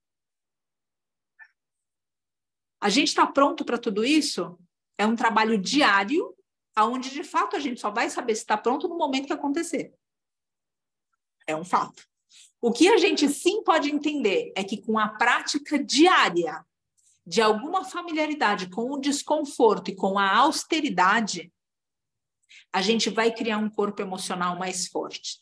A gente está pronto para tudo isso? É um trabalho diário, onde de fato a gente só vai saber se está pronto no momento que acontecer. É um fato. O que a gente sim pode entender é que com a prática diária de alguma familiaridade com o desconforto e com a austeridade, a gente vai criar um corpo emocional mais forte.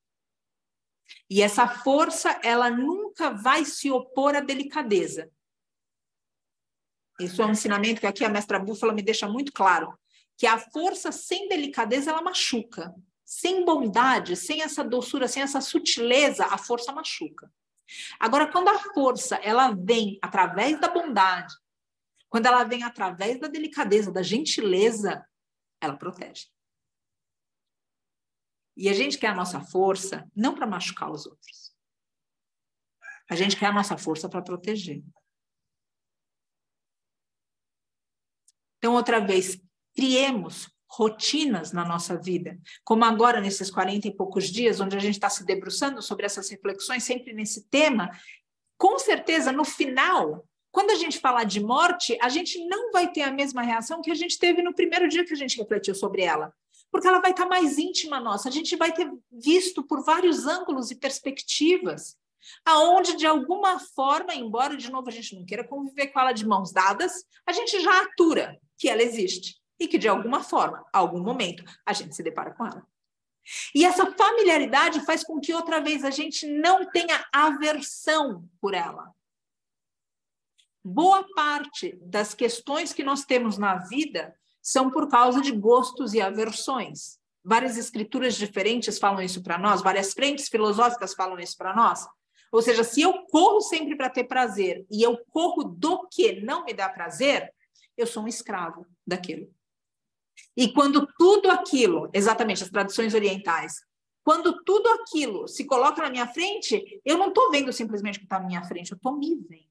E essa força, ela nunca vai se opor à delicadeza. Isso é um ensinamento que aqui a mestra Búfala me deixa muito claro, que a força sem delicadeza, ela machuca. Sem bondade, sem essa doçura, sem essa sutileza, a força machuca. Agora, quando a força, ela vem através da bondade, quando ela vem através da delicadeza, da gentileza, ela protege. E a gente quer a nossa força não para machucar os outros. A gente quer a nossa força para proteger. Então, outra vez, criemos rotinas na nossa vida, como agora nesses 40 e poucos dias, onde a gente está se debruçando sobre essas reflexões, sempre nesse tema, com certeza, no final, quando a gente falar de morte, a gente não vai ter a mesma reação que a gente teve no primeiro dia que a gente refletiu sobre ela, porque ela vai estar mais íntima nossa, a gente vai ter visto por vários ângulos e perspectivas, aonde de alguma forma, embora de novo a gente não queira conviver com ela de mãos dadas, a gente já atura que ela existe e que de alguma forma, algum momento, a gente se depara com ela. E essa familiaridade faz com que outra vez a gente não tenha aversão por ela. Boa parte das questões que nós temos na vida são por causa de gostos e aversões. Várias escrituras diferentes falam isso para nós, várias frentes filosóficas falam isso para nós. Ou seja, se eu corro sempre para ter prazer e eu corro do que não me dá prazer, eu sou um escravo daquilo. E quando tudo aquilo, exatamente, as tradições orientais, quando tudo aquilo se coloca na minha frente, eu não estou vendo simplesmente o que está na minha frente, eu estou me vendo.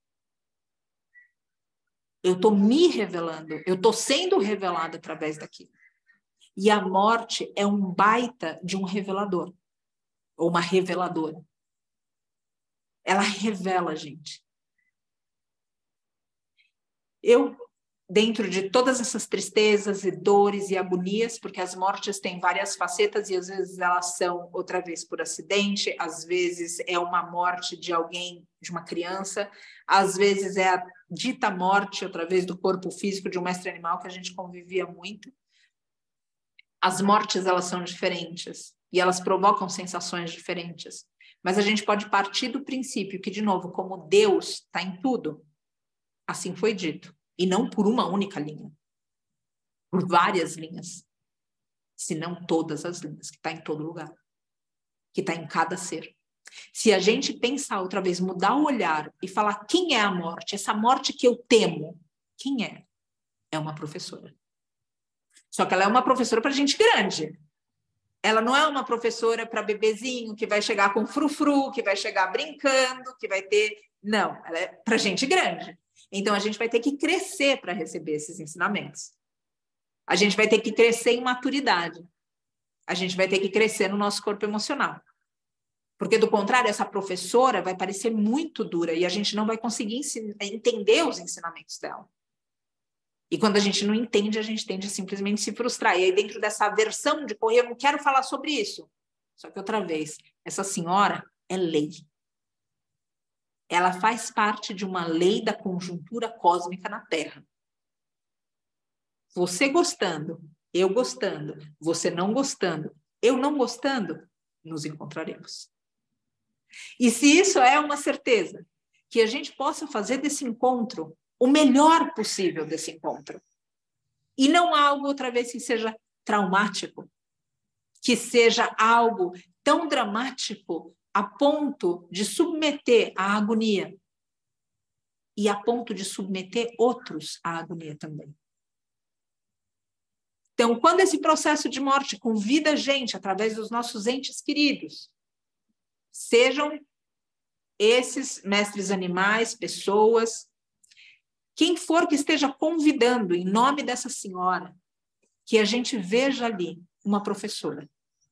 Eu estou me revelando, eu estou sendo revelada através daquilo. E a morte é um baita de um revelador, ou uma reveladora. Ela revela a gente. Eu dentro de todas essas tristezas e dores e agonias, porque as mortes têm várias facetas e às vezes elas são outra vez por acidente, às vezes é uma morte de alguém, de uma criança, às vezes é a dita morte outra vez do corpo físico de um mestre animal que a gente convivia muito. As mortes, elas são diferentes e elas provocam sensações diferentes, mas a gente pode partir do princípio que, de novo, como Deus está em tudo, assim foi dito. E não por uma única linha, por várias linhas, se não todas as linhas, que está em todo lugar, que está em cada ser. Se a gente pensar outra vez, mudar o olhar e falar quem é a morte, essa morte que eu temo, quem é? É uma professora. Só que ela é uma professora para gente grande. Ela não é uma professora para bebezinho que vai chegar com frufru, que vai chegar brincando, que vai ter... Não, ela é para gente grande. Então, a gente vai ter que crescer para receber esses ensinamentos. A gente vai ter que crescer em maturidade. A gente vai ter que crescer no nosso corpo emocional. Porque, do contrário, essa professora vai parecer muito dura e a gente não vai conseguir entender os ensinamentos dela. E quando a gente não entende, a gente tende a simplesmente se frustrar. E aí, dentro dessa aversão de correr, eu não quero falar sobre isso. Só que, outra vez, essa senhora é lei. Ela faz parte de uma lei da conjuntura cósmica na Terra. Você gostando, eu gostando, você não gostando, eu não gostando, nos encontraremos. E se isso é uma certeza, que a gente possa fazer desse encontro o melhor possível desse encontro. E não algo, outra vez, que seja traumático, que seja algo tão dramático a ponto de submeter à agonia e a ponto de submeter outros à agonia também. Então, quando esse processo de morte convida a gente, através dos nossos entes queridos, sejam esses mestres animais, pessoas, quem for que esteja convidando, em nome dessa senhora, que a gente veja ali uma professora.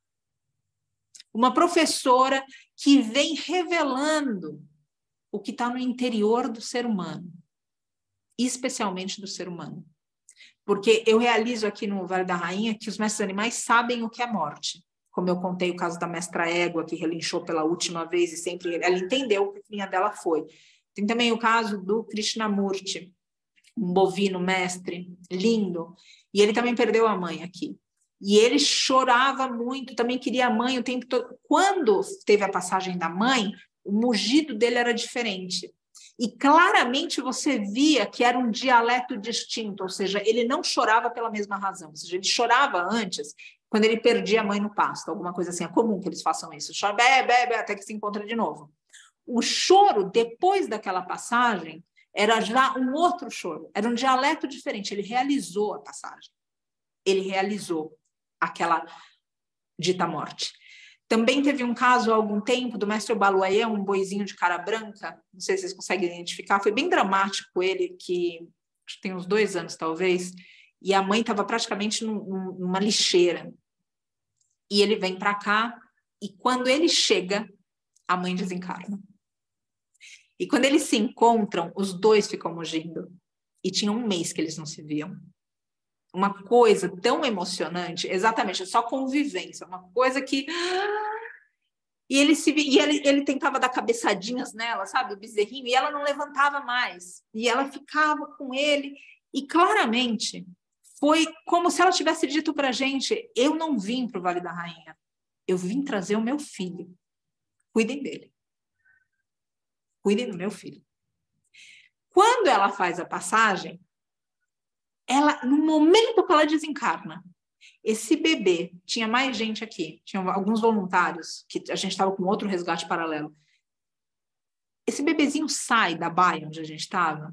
Uma professora que vem revelando o que está no interior do ser humano, especialmente do ser humano. Porque eu realizo aqui no Vale da Rainha que os mestres animais sabem o que é morte. Como eu contei o caso da mestra Égua, que relinchou pela última vez e sempre ela entendeu o que a linha dela foi. Tem também o caso do Krishnamurti, um bovino mestre, lindo, e ele também perdeu a mãe aqui. E ele chorava muito, também queria a mãe o tempo todo. Quando teve a passagem da mãe, o mugido dele era diferente. E claramente você via que era um dialeto distinto, ou seja, ele não chorava pela mesma razão, ou seja, ele chorava antes, quando ele perdia a mãe no pasto, alguma coisa assim, é comum que eles façam isso, chora, bebe, até que se encontra de novo. O choro, depois daquela passagem, era já um outro choro, era um dialeto diferente, ele realizou a passagem, ele realizou aquela dita morte. Também teve um caso há algum tempo do mestre Obaluayê, um boizinho de cara branca, não sei se vocês conseguem identificar, foi bem dramático ele, que acho que tem uns 2 anos talvez, e a mãe estava praticamente numa lixeira. E ele vem para cá, e quando ele chega, a mãe desencarna. E quando eles se encontram, os dois ficam mugindo. E tinha 1 mês que eles não se viam. Uma coisa tão emocionante, exatamente, só convivência, uma coisa que... E ele tentava dar cabeçadinhas nela, sabe, o bezerrinho, e ela não levantava mais. E ela ficava com ele, e claramente foi como se ela tivesse dito para a gente, eu não vim para o Vale da Rainha, eu vim trazer o meu filho. Cuidem dele. Cuidem do meu filho. Quando ela faz a passagem, no momento que ela desencarna, esse bebê, tinha mais gente aqui, tinha alguns voluntários, que a gente estava com outro resgate paralelo. Esse bebezinho sai da baia onde a gente estava,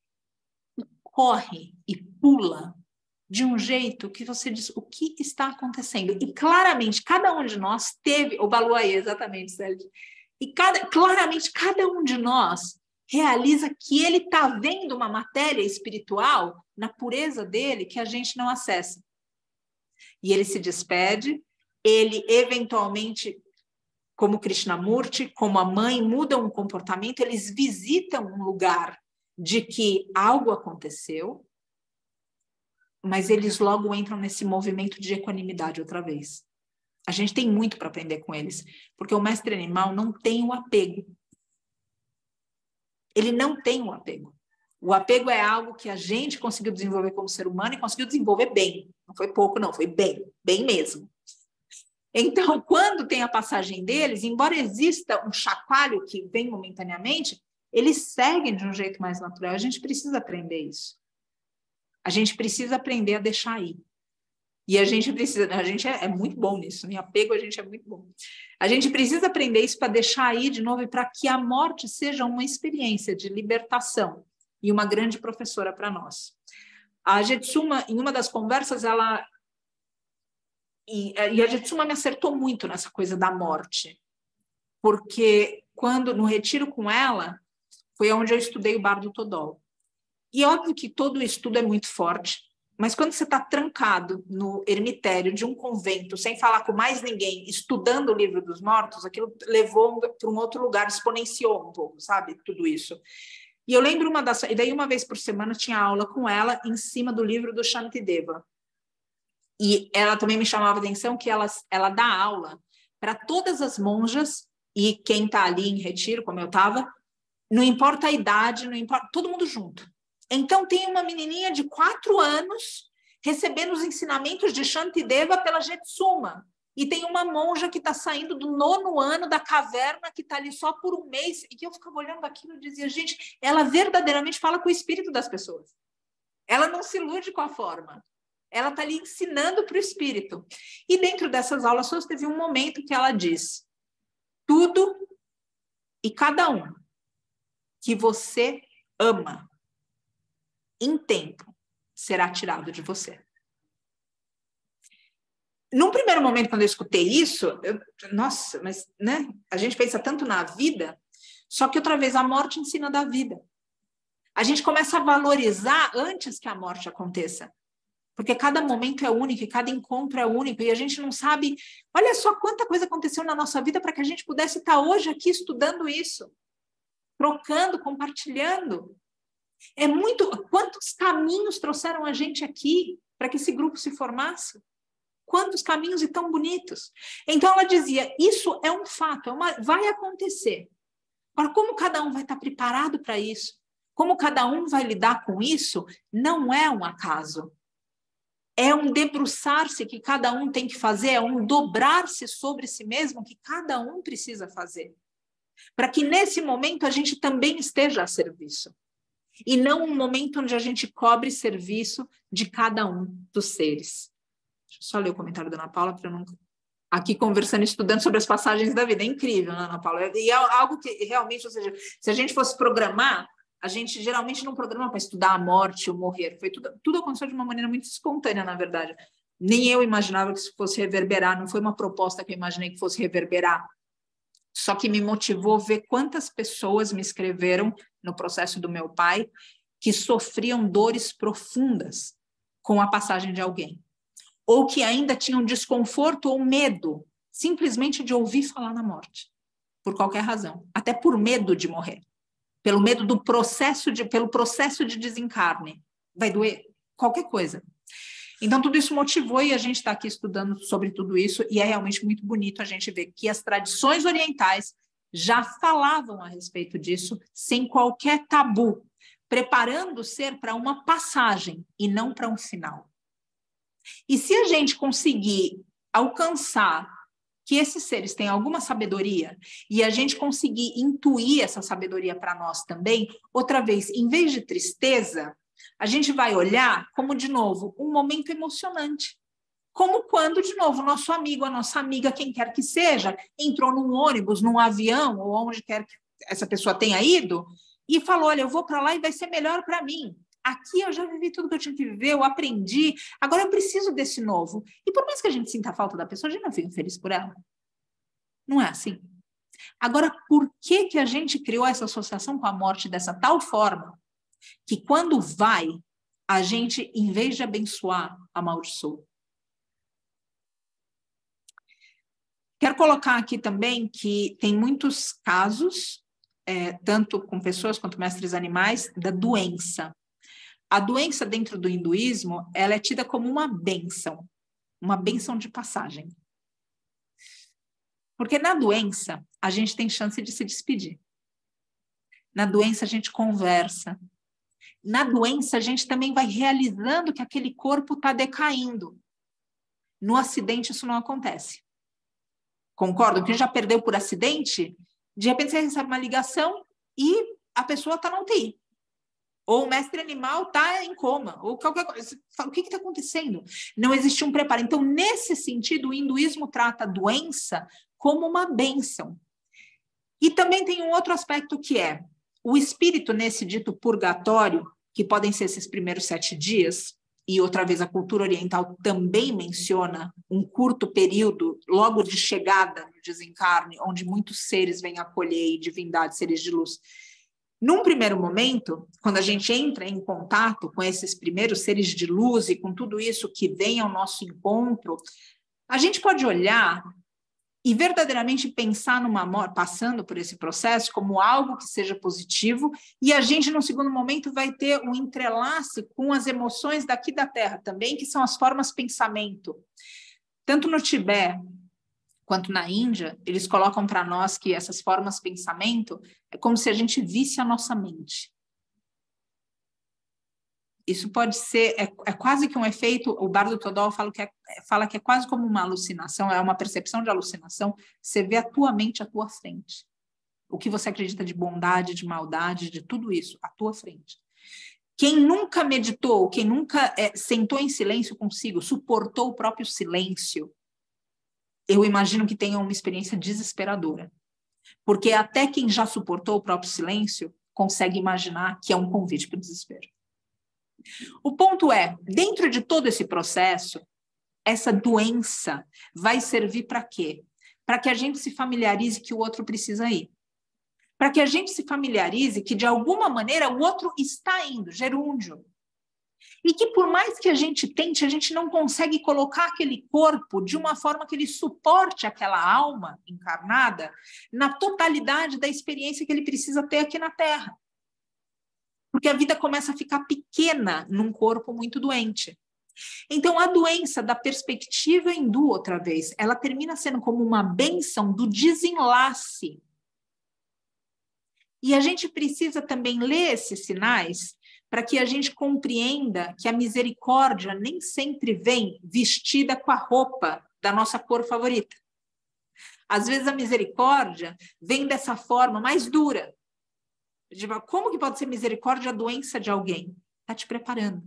corre e pula de um jeito que você diz, o que está acontecendo? E claramente, cada um de nós teve, o Baluayê, exatamente, Sérgio, e claramente, cada um de nós realiza que ele está vendo uma matéria espiritual na pureza dele que a gente não acessa. E ele se despede, ele eventualmente, como Krishnamurti, como a mãe, mudam o comportamento, eles visitam um lugar de que algo aconteceu, mas eles logo entram nesse movimento de equanimidade outra vez. A gente tem muito para aprender com eles, porque o mestre animal não tem o apego. Ele não tem o apego. O apego é algo que a gente conseguiu desenvolver como ser humano e conseguiu desenvolver bem. Não foi pouco, não, foi bem, bem mesmo. Então, quando tem a passagem deles, embora exista um chacoalho que vem momentaneamente, eles seguem de um jeito mais natural. A gente precisa aprender isso. A gente precisa aprender a deixar ir. E a gente é muito bom nisso, em apego a gente é muito bom. A gente precisa aprender isso para deixar ir de novo e para que a morte seja uma experiência de libertação e uma grande professora para nós. A Jetsuma, em uma das conversas, E a Jetsuma me acertou muito nessa coisa da morte, porque quando no retiro com ela, foi onde eu estudei o Bardo Todol. E óbvio que todo o estudo é muito forte, mas quando você está trancado no ermitério de um convento, sem falar com mais ninguém, estudando o Livro dos Mortos, aquilo levou para um outro lugar, exponenciou um pouco, sabe, tudo isso. E eu lembro e daí uma vez por semana tinha aula com ela em cima do livro do Shantideva. E ela também me chamava a atenção que ela dá aula para todas as monjas e quem está ali em retiro, como eu estava, não importa a idade, não importa, todo mundo junto. Então, tem uma menininha de 4 anos recebendo os ensinamentos de Shantideva pela Jetsuma. E tem uma monja que está saindo do 9º ano da caverna, que está ali só por um mês. E eu ficava olhando aquilo e dizia, gente, ela verdadeiramente fala com o espírito das pessoas. Ela não se ilude com a forma. Ela está ali ensinando para o espírito. E dentro dessas aulas, só teve um momento que ela diz, tudo e cada um que você ama, em tempo, será tirado de você. Num primeiro momento, quando eu escutei isso, nossa, mas né, a gente pensa tanto na vida, só que outra vez a morte ensina da vida. A gente começa a valorizar antes que a morte aconteça. Porque cada momento é único, e cada encontro é único, e a gente não sabe... Olha só quanta coisa aconteceu na nossa vida para que a gente pudesse estar hoje aqui estudando isso, trocando, compartilhando. É muito... Quantos caminhos trouxeram a gente aqui para que esse grupo se formasse? Quantos caminhos e tão bonitos. Então, ela dizia, isso é um fato, vai acontecer. Agora, como cada um vai estar preparado para isso? Como cada um vai lidar com isso? Não é um acaso. É um debruçar-se que cada um tem que fazer, é um dobrar-se sobre si mesmo que cada um precisa fazer. Para que nesse momento a gente também esteja a serviço. E não um momento onde a gente cobre serviço de cada um dos seres. Deixa eu só ler o comentário da Ana Paula, para eu não... Aqui conversando, estudando sobre as passagens da vida. É incrível, né, Ana Paula? E é algo que realmente, ou seja, se a gente fosse programar, a gente geralmente não programa para estudar a morte ou morrer. Foi tudo aconteceu de uma maneira muito espontânea, na verdade. Nem eu imaginava que isso fosse reverberar, não foi uma proposta que eu imaginei que fosse reverberar. Só que me motivou ver quantas pessoas me escreveram no processo do meu pai que sofriam dores profundas com a passagem de alguém. Ou que ainda tinham desconforto ou medo, simplesmente de ouvir falar na morte, por qualquer razão, até por medo de morrer, pelo medo do pelo processo de desencarne, vai doer qualquer coisa. Então, tudo isso motivou e a gente está aqui estudando sobre tudo isso e é realmente muito bonito a gente ver que as tradições orientais já falavam a respeito disso sem qualquer tabu, preparando o ser para uma passagem e não para um final. E se a gente conseguir alcançar que esses seres têm alguma sabedoria e a gente conseguir intuir essa sabedoria para nós também, outra vez, em vez de tristeza, a gente vai olhar como, de novo, um momento emocionante. Como quando, de novo, nosso amigo, a nossa amiga, quem quer que seja, entrou num ônibus, num avião, ou onde quer que essa pessoa tenha ido, e falou, olha, eu vou para lá e vai ser melhor para mim. Aqui eu já vivi tudo que eu tinha que viver, eu aprendi, agora eu preciso desse novo. E por mais que a gente sinta a falta da pessoa, a gente não fica feliz por ela. Não é assim? Agora, por que a gente criou essa associação com a morte dessa tal forma que quando vai, a gente, em vez de abençoar, amaldiçoa? Quero colocar aqui também que tem muitos casos, tanto com pessoas quanto mestres animais, da doença. a doença dentro do hinduísmo, ela é tida como uma bênção de passagem. Porque na doença, a gente tem chance de se despedir. Na doença, a gente conversa. Na doença, a gente também vai realizando que aquele corpo está decaindo. No acidente, isso não acontece. Concordo? Quem já perdeu por acidente, de repente você recebe uma ligação e a pessoa está na UTI. Ou o mestre animal está em coma, ou qualquer coisa. O que está acontecendo? Não existe um preparo. Então, nesse sentido, o hinduísmo trata a doença como uma bênção. E também tem um outro aspecto que é o espírito nesse dito purgatório, que podem ser esses primeiros 7 dias, e outra vez a cultura oriental também menciona um curto período, logo de chegada no desencarne, onde muitos seres vêm acolher, divindades, seres de luz. Num primeiro momento, quando a gente entra em contato com esses primeiros seres de luz e com tudo isso que vem ao nosso encontro, a gente pode olhar e verdadeiramente pensar numa morte, passando por esse processo, como algo que seja positivo, e a gente, no segundo momento, vai ter um entrelace com as emoções daqui da Terra também, que são as formas pensamento. Tanto no Tibete quanto na Índia, eles colocam para nós que essas formas pensamento é como se a gente visse a nossa mente. Isso pode ser, é quase que um efeito, o Bardo Todol fala que é quase como uma alucinação, é uma percepção de alucinação, você vê a tua mente à tua frente. O que você acredita de bondade, de maldade, de tudo isso, à tua frente. Quem nunca meditou, quem nunca sentou em silêncio consigo, suportou o próprio silêncio, eu imagino que tenha uma experiência desesperadora. Porque até quem já suportou o próprio silêncio consegue imaginar que é um convite para o desespero. O ponto é, dentro de todo esse processo, essa doença vai servir para quê? Para que a gente se familiarize que o outro precisa ir. Para que a gente se familiarize que, de alguma maneira, o outro está indo, gerúndio. E que, por mais que a gente tente, a gente não consegue colocar aquele corpo de uma forma que ele suporte aquela alma encarnada na totalidade da experiência que ele precisa ter aqui na Terra. Porque a vida começa a ficar pequena num corpo muito doente. Então, a doença, da perspectiva hindu, outra vez, ela termina sendo como uma bênção do desenlace. E a gente precisa também ler esses sinais para que a gente compreenda que a misericórdia nem sempre vem vestida com a roupa da nossa cor favorita. Às vezes, a misericórdia vem dessa forma mais dura. Como que pode ser misericórdia a doença de alguém? Está te preparando.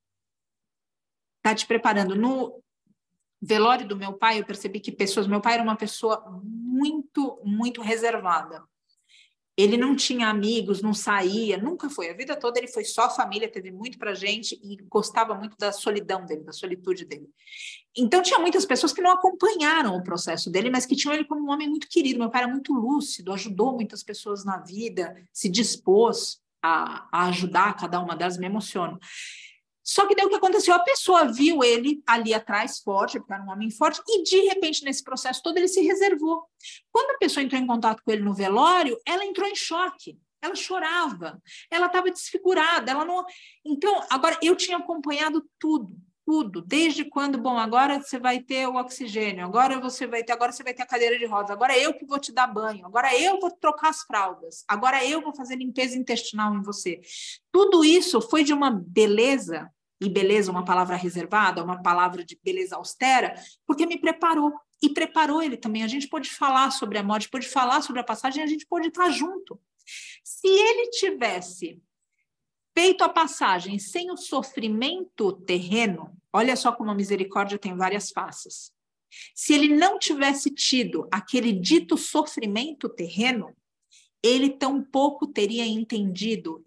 Está te preparando. No velório do meu pai, eu percebi que meu pai era uma pessoa muito, muito reservada. Ele não tinha amigos, não saía, nunca foi. A vida toda ele foi só família, teve muito pra gente e gostava muito da solidão dele, da solitude dele. Então, tinha muitas pessoas que não acompanharam o processo dele, mas que tinham ele como um homem muito querido. Meu pai era muito lúcido, ajudou muitas pessoas na vida, se dispôs a ajudar cada uma delas, me emociono. Só que daí o que aconteceu? A pessoa viu ele ali atrás, forte, porque era um homem forte, e de repente, nesse processo todo, ele se reservou. Quando a pessoa entrou em contato com ele no velório, ela entrou em choque, ela chorava, ela estava desfigurada, ela não... Então, agora, eu tinha acompanhado tudo, desde quando, bom, agora você vai ter o oxigênio, agora você vai ter a cadeira de rodas, agora eu que vou te dar banho, agora eu vou trocar as fraldas, agora eu vou fazer limpeza intestinal em você. Tudo isso foi de uma beleza, e beleza, uma palavra reservada, uma palavra de beleza austera, porque me preparou. E preparou ele também. A gente pôde falar sobre a morte, pôde falar sobre a passagem, a gente pôde estar junto. Se ele tivesse feito a passagem sem o sofrimento terreno, olha só como a misericórdia tem várias faces. Se ele não tivesse tido aquele dito sofrimento terreno, ele tampouco teria entendido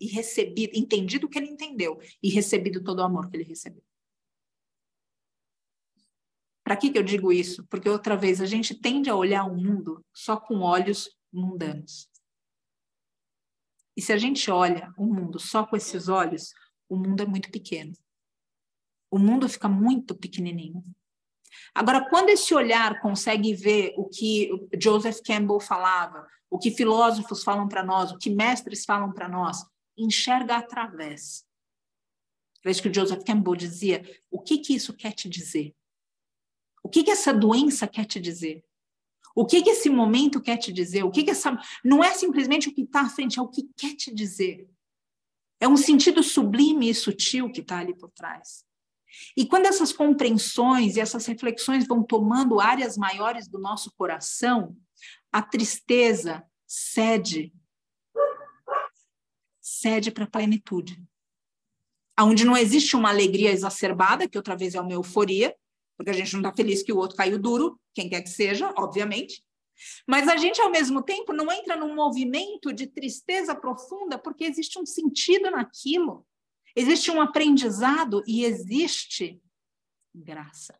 o que ele entendeu e recebido todo o amor que ele recebeu. Para que eu digo isso? Porque, outra vez, a gente tende a olhar o mundo só com olhos mundanos. E se a gente olha o mundo só com esses olhos, o mundo é muito pequeno. O mundo fica muito pequenininho. Agora, quando esse olhar consegue ver o que Joseph Campbell falava, o que filósofos falam para nós, o que mestres falam para nós, enxerga através. Veja que o Joseph Campbell dizia, o que isso quer te dizer? O que essa doença quer te dizer? O que esse momento quer te dizer? O que essa... Não é simplesmente o que está à frente, é o que quer te dizer. É um sentido sublime e sutil que está ali por trás. E quando essas compreensões e essas reflexões vão tomando áreas maiores do nosso coração, a tristeza cede para a plenitude. Onde não existe uma alegria exacerbada, que outra vez é uma euforia, porque a gente não está feliz que o outro caiu duro, quem quer que seja, obviamente. Mas a gente, ao mesmo tempo, não entra num movimento de tristeza profunda, porque existe um sentido naquilo, existe um aprendizado e existe graça.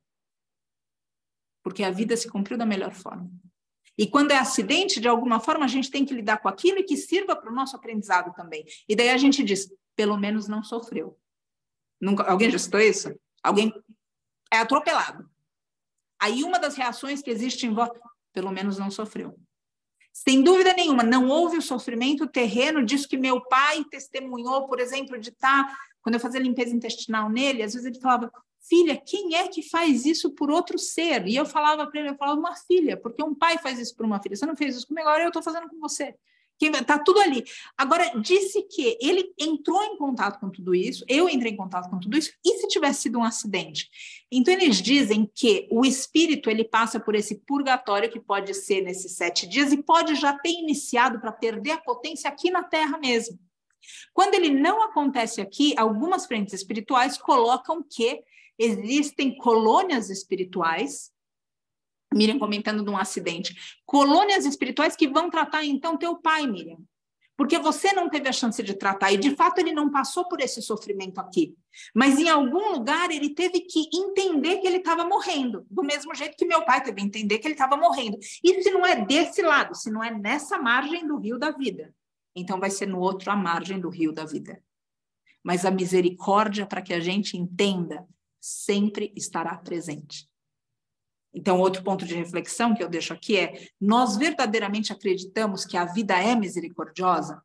Porque a vida se cumpriu da melhor forma. E quando é acidente, de alguma forma, a gente tem que lidar com aquilo e que sirva para o nosso aprendizado também. E daí a gente diz, pelo menos não sofreu. Nunca, alguém já citou isso? Alguém é atropelado. Aí uma das reações que existe em volta, pelo menos não sofreu. Sem dúvida nenhuma, não houve o sofrimento terreno disso que meu pai testemunhou, por exemplo, de estar, quando eu fazia limpeza intestinal nele, às vezes ele falava, filha, quem é que faz isso por outro ser? E eu falava para ele, uma filha, porque um pai faz isso por uma filha. Você não fez isso comigo, agora eu estou fazendo com você. Está tudo ali. Agora, disse que ele entrou em contato com tudo isso, eu entrei em contato com tudo isso, e se tivesse sido um acidente? Então, eles dizem que o espírito ele passa por esse purgatório, que pode ser nesses 7 dias, e pode já ter iniciado para perder a potência aqui na Terra mesmo. Quando ele não acontece aqui, algumas frentes espirituais colocam que existem colônias espirituais, Miriam comentando de um acidente, colônias espirituais que vão tratar então teu pai, Miriam, porque você não teve a chance de tratar, e de fato ele não passou por esse sofrimento aqui, mas em algum lugar ele teve que entender que ele estava morrendo, do mesmo jeito que meu pai teve que entender que ele estava morrendo, e se não é desse lado, se não é nessa margem do rio da vida, então vai ser no outro a margem do rio da vida, mas a misericórdia para que a gente entenda sempre estará presente. Então, outro ponto de reflexão que eu deixo aqui é, nós verdadeiramente acreditamos que a vida é misericordiosa?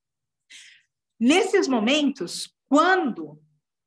Nesses momentos, quando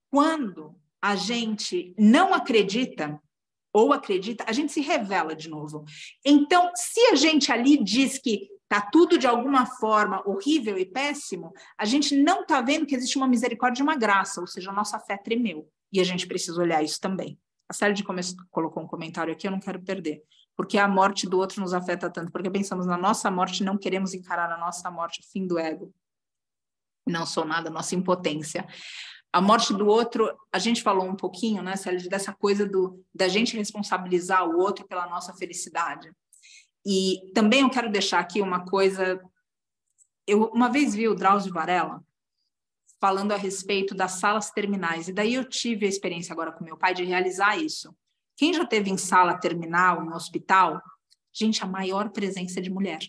a gente não acredita, ou acredita, a gente se revela de novo. Então, se a gente ali diz que está tudo de alguma forma horrível e péssimo, a gente não está vendo que existe uma misericórdia e uma graça, ou seja, a nossa fé tremeu. E a gente precisa olhar isso também. A Célia colocou um comentário aqui, eu não quero perder. Porque a morte do outro nos afeta tanto. Porque pensamos na nossa morte e não queremos encarar a nossa morte, o fim do ego. Não sou nada, nossa impotência. A morte do outro, a gente falou um pouquinho, né, Célia, dessa coisa da gente responsabilizar o outro pela nossa felicidade. E também eu quero deixar aqui uma coisa... Eu uma vez vi o Drauzio Varela falando a respeito das salas terminais. E daí eu tive a experiência agora com meu pai de realizar isso. Quem já teve em sala terminal, no hospital, gente, a maior presença de mulher.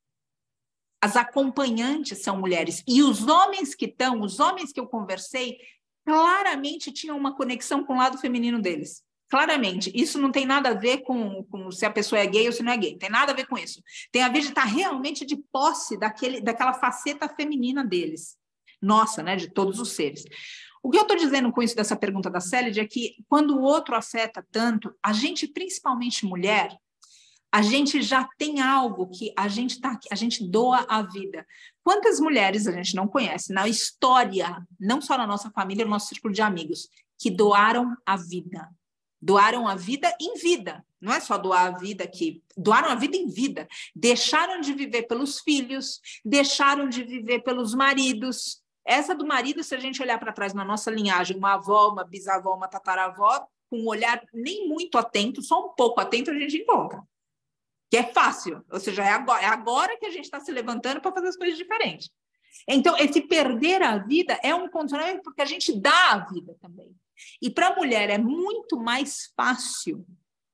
As acompanhantes são mulheres. E os homens que eu conversei, claramente tinham uma conexão com o lado feminino deles. Claramente. Isso não tem nada a ver com se a pessoa é gay ou se não é gay. Tem nada a ver com isso. Tem a ver de estar realmente de posse daquela faceta feminina deles. Nossa, né, de todos os seres. O que eu estou dizendo com isso dessa pergunta da Célide é que quando o outro afeta tanto, a gente, principalmente mulher, a gente já tem algo que a gente doa a vida. Quantas mulheres a gente não conhece na história, não só na nossa família, no nosso círculo de amigos, que doaram a vida? Doaram a vida em vida. Não é só doar a vida aqui, doaram a vida em vida. Deixaram de viver pelos filhos, deixaram de viver pelos maridos. Essa do marido, se a gente olhar para trás na nossa linhagem, uma avó, uma bisavó, uma tataravó, com um olhar nem muito atento, só um pouco atento, a gente encontra. Que é fácil, ou seja, é agora que a gente está se levantando para fazer as coisas diferentes. Então, esse perder a vida é um condicionamento porque a gente dá a vida também. E para a mulher é muito mais fácil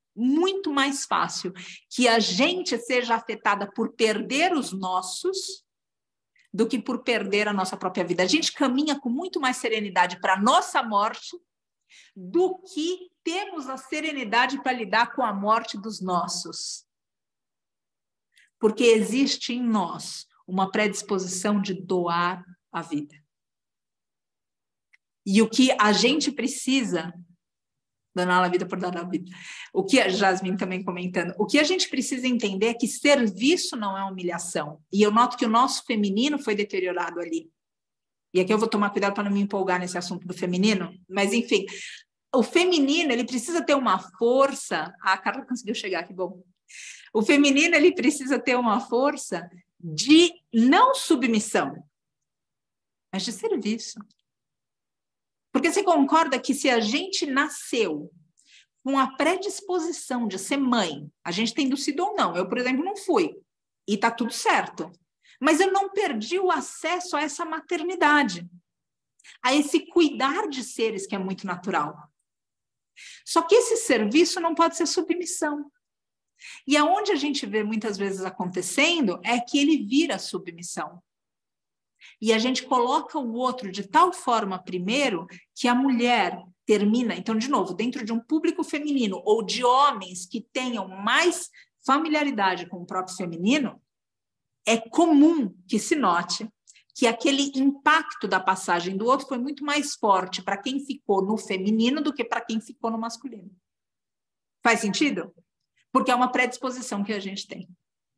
que a gente seja afetada por perder os nossos do que por perder a nossa própria vida. A gente caminha com muito mais serenidade para a nossa morte do que temos a serenidade para lidar com a morte dos nossos. Porque existe em nós uma predisposição de doar a vida. E o que a gente precisa, dando a vida por dar a vida, o que a Jasmine também comentando, o que a gente precisa entender é que serviço não é humilhação. E eu noto que o nosso feminino foi deteriorado ali. E aqui eu vou tomar cuidado para não me empolgar nesse assunto do feminino, mas enfim, o feminino, ele precisa ter uma força. A Carla conseguiu chegar, que bom. O feminino, ele precisa ter uma força de não submissão, mas de serviço. Porque você concorda que se a gente nasceu com a predisposição de ser mãe, a gente tendo sido ou não, eu, por exemplo, não fui, e está tudo certo, mas eu não perdi o acesso a essa maternidade, a esse cuidar de seres que é muito natural. Só que esse serviço não pode ser submissão. E aonde a gente vê muitas vezes acontecendo é que ele vira submissão. E a gente coloca o outro de tal forma primeiro que a mulher termina. Então, de novo, dentro de um público feminino ou de homens que tenham mais familiaridade com o próprio feminino, é comum que se note que aquele impacto da passagem do outro foi muito mais forte para quem ficou no feminino do que para quem ficou no masculino. Faz sentido? Porque é uma predisposição que a gente tem.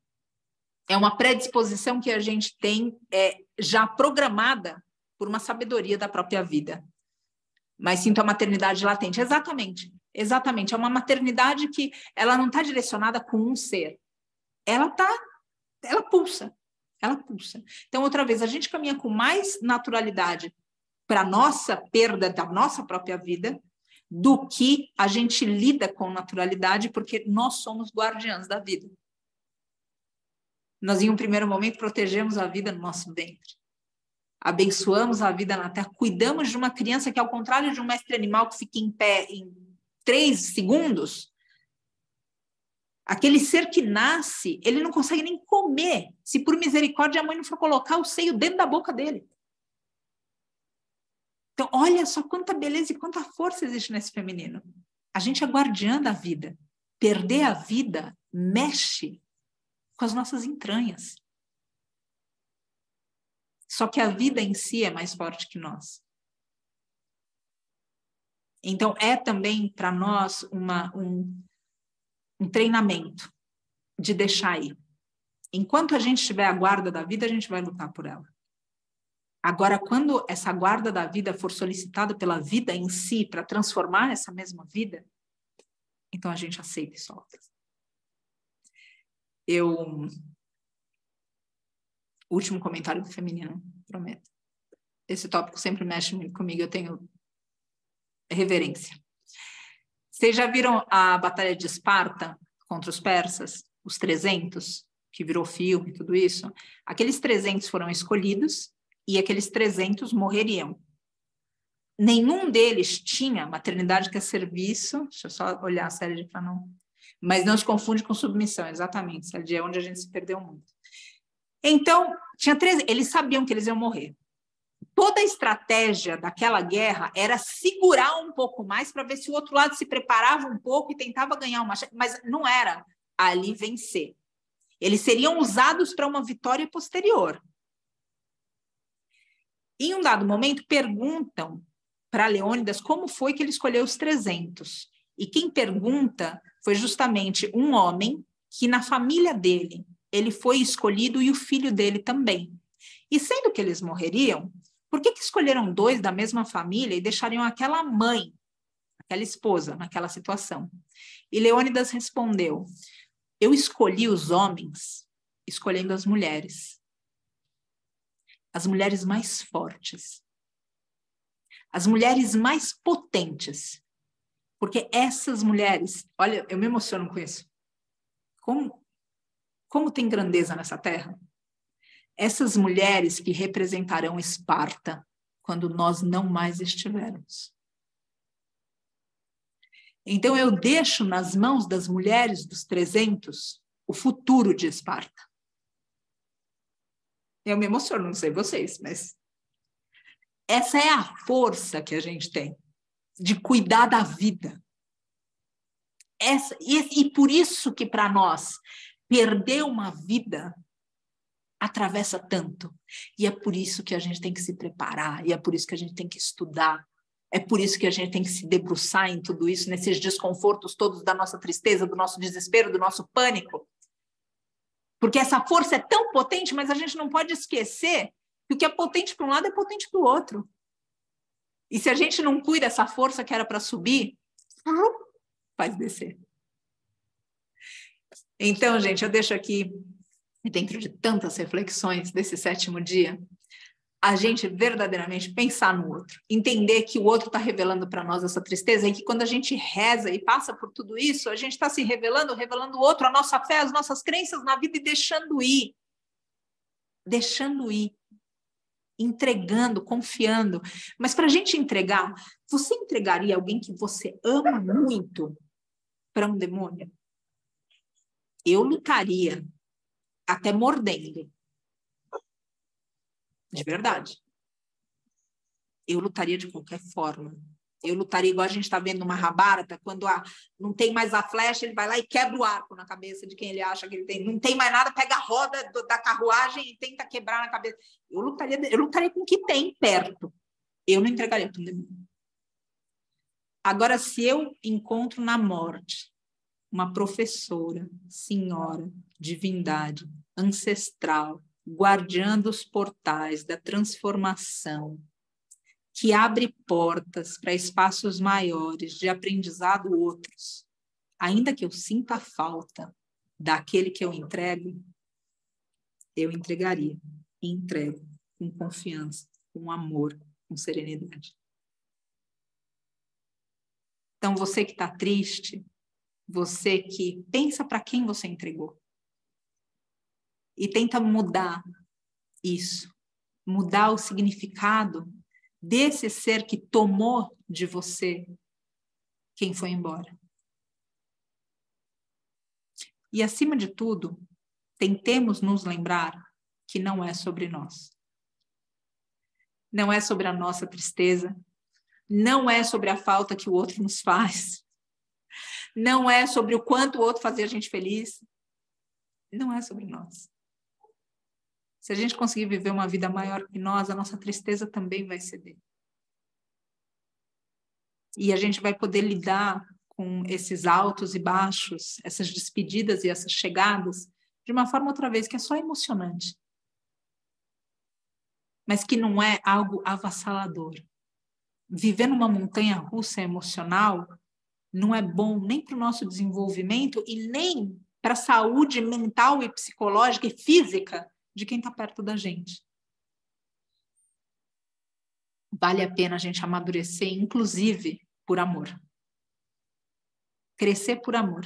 É uma predisposição que a gente tem já programada por uma sabedoria da própria vida. Mas sinto a maternidade latente. Exatamente. Exatamente. É uma maternidade que ela não está direcionada com um ser. Ela pulsa. Ela pulsa. Então, outra vez, a gente caminha com mais naturalidade para a nossa perda da nossa própria vida do que a gente lida com naturalidade, porque nós somos guardiãs da vida. Nós, em um primeiro momento, protegemos a vida no nosso ventre. Abençoamos a vida na terra. Cuidamos de uma criança que, ao contrário de um mestre animal que fica em pé em 3 segundos, aquele ser que nasce, ele não consegue nem comer se, por misericórdia, a mãe não for colocar o seio dentro da boca dele. Então, olha só quanta beleza e quanta força existe nesse feminino. A gente é guardiã da vida. Perder a vida mexe com as nossas entranhas. Só que a vida em si é mais forte que nós. Então, é também para nós um treinamento de deixar ir. Enquanto a gente estiver à guarda da vida, a gente vai lutar por ela. Agora, quando essa guarda da vida for solicitada pela vida em si para transformar essa mesma vida, então a gente aceita e solta. Último comentário do feminino, prometo. Esse tópico sempre mexe muito comigo, eu tenho reverência. Vocês já viram a Batalha de Esparta contra os persas? Os 300, que virou filme e tudo isso? Aqueles 300 foram escolhidos e aqueles 300 morreriam. Nenhum deles tinha maternidade que é serviço. Deixa eu só olhar a série para não... Mas não se confunde com submissão, exatamente. Série é onde a gente se perdeu muito. Então, eles sabiam que eles iam morrer. Toda a estratégia daquela guerra era segurar um pouco mais para ver se o outro lado se preparava um pouco e tentava ganhar uma... Mas não era ali vencer. Eles seriam usados para uma vitória posterior. Em um dado momento, perguntam para Leônidas como foi que ele escolheu os 300. E quem pergunta foi justamente um homem que, na família dele, ele foi escolhido e o filho dele também. E sendo que eles morreriam, por que escolheram 2 da mesma família e deixariam aquela mãe, aquela esposa, naquela situação? E Leônidas respondeu: eu escolhi os homens escolhendo as mulheres mais fortes, as mulheres mais potentes, porque essas mulheres, olha, eu me emociono com isso. Como tem grandeza nessa terra? Essas mulheres que representarão Esparta quando nós não mais estivermos. Então, eu deixo nas mãos das mulheres dos 300 o futuro de Esparta. Eu me emociono, não sei vocês, mas essa é a força que a gente tem de cuidar da vida. E por isso que, para nós, perder uma vida atravessa tanto. E é por isso que a gente tem que se preparar, e é por isso que a gente tem que estudar, É por isso que a gente tem que se debruçar em tudo isso, nesses desconfortos todos da nossa tristeza, do nosso desespero, do nosso pânico. Porque essa força é tão potente, mas a gente não pode esquecer que o que é potente para um lado é potente para o outro. E se a gente não cuida dessa força que era para subir, faz descer. Então, gente, eu deixo aqui, dentro de tantas reflexões desse 7º dia, a gente verdadeiramente pensar no outro, entender que o outro está revelando para nós essa tristeza e que quando a gente reza e passa por tudo isso, a gente está se revelando o outro, a nossa fé, as nossas crenças na vida e deixando ir, entregando, confiando. Mas para a gente entregar, você entregaria alguém que você ama muito para um demônio? Eu lutaria, até mordendo. De verdade. Eu lutaria de qualquer forma. Eu lutaria igual a gente está vendo no Mahabharata, quando não tem mais a flecha, ele vai lá e quebra o arco na cabeça de quem ele acha que ele tem. Não tem mais nada, pega a roda da carruagem e tenta quebrar na cabeça. Eu lutaria com o que tem perto. Eu não entregaria para um demônio. Agora, se eu encontro na morte uma professora, senhora, divindade, ancestral, guardiã dos portais da transformação, que abre portas para espaços maiores de aprendizado outros, ainda que eu sinta a falta daquele que eu entrego, eu entregaria e entrego com confiança, com amor, com serenidade. Então, você que está triste, você que pensa para quem você entregou e tenta mudar isso, mudar o significado desse ser que tomou de você quem foi embora. E, acima de tudo, tentemos nos lembrar que não é sobre nós. Não é sobre a nossa tristeza, não é sobre a falta que o outro nos faz, não é sobre o quanto o outro fazia a gente feliz, não é sobre nós. Se a gente conseguir viver uma vida maior que nós, a nossa tristeza também vai ceder. E a gente vai poder lidar com esses altos e baixos, essas despedidas e essas chegadas, de uma forma, outra vez, que é só emocionante. Mas que não é algo avassalador. Viver numa montanha-russa emocional não é bom nem para o nosso desenvolvimento e nem para a saúde mental e psicológica e física de quem está perto da gente. Vale a pena a gente amadurecer, inclusive por amor. Crescer por amor.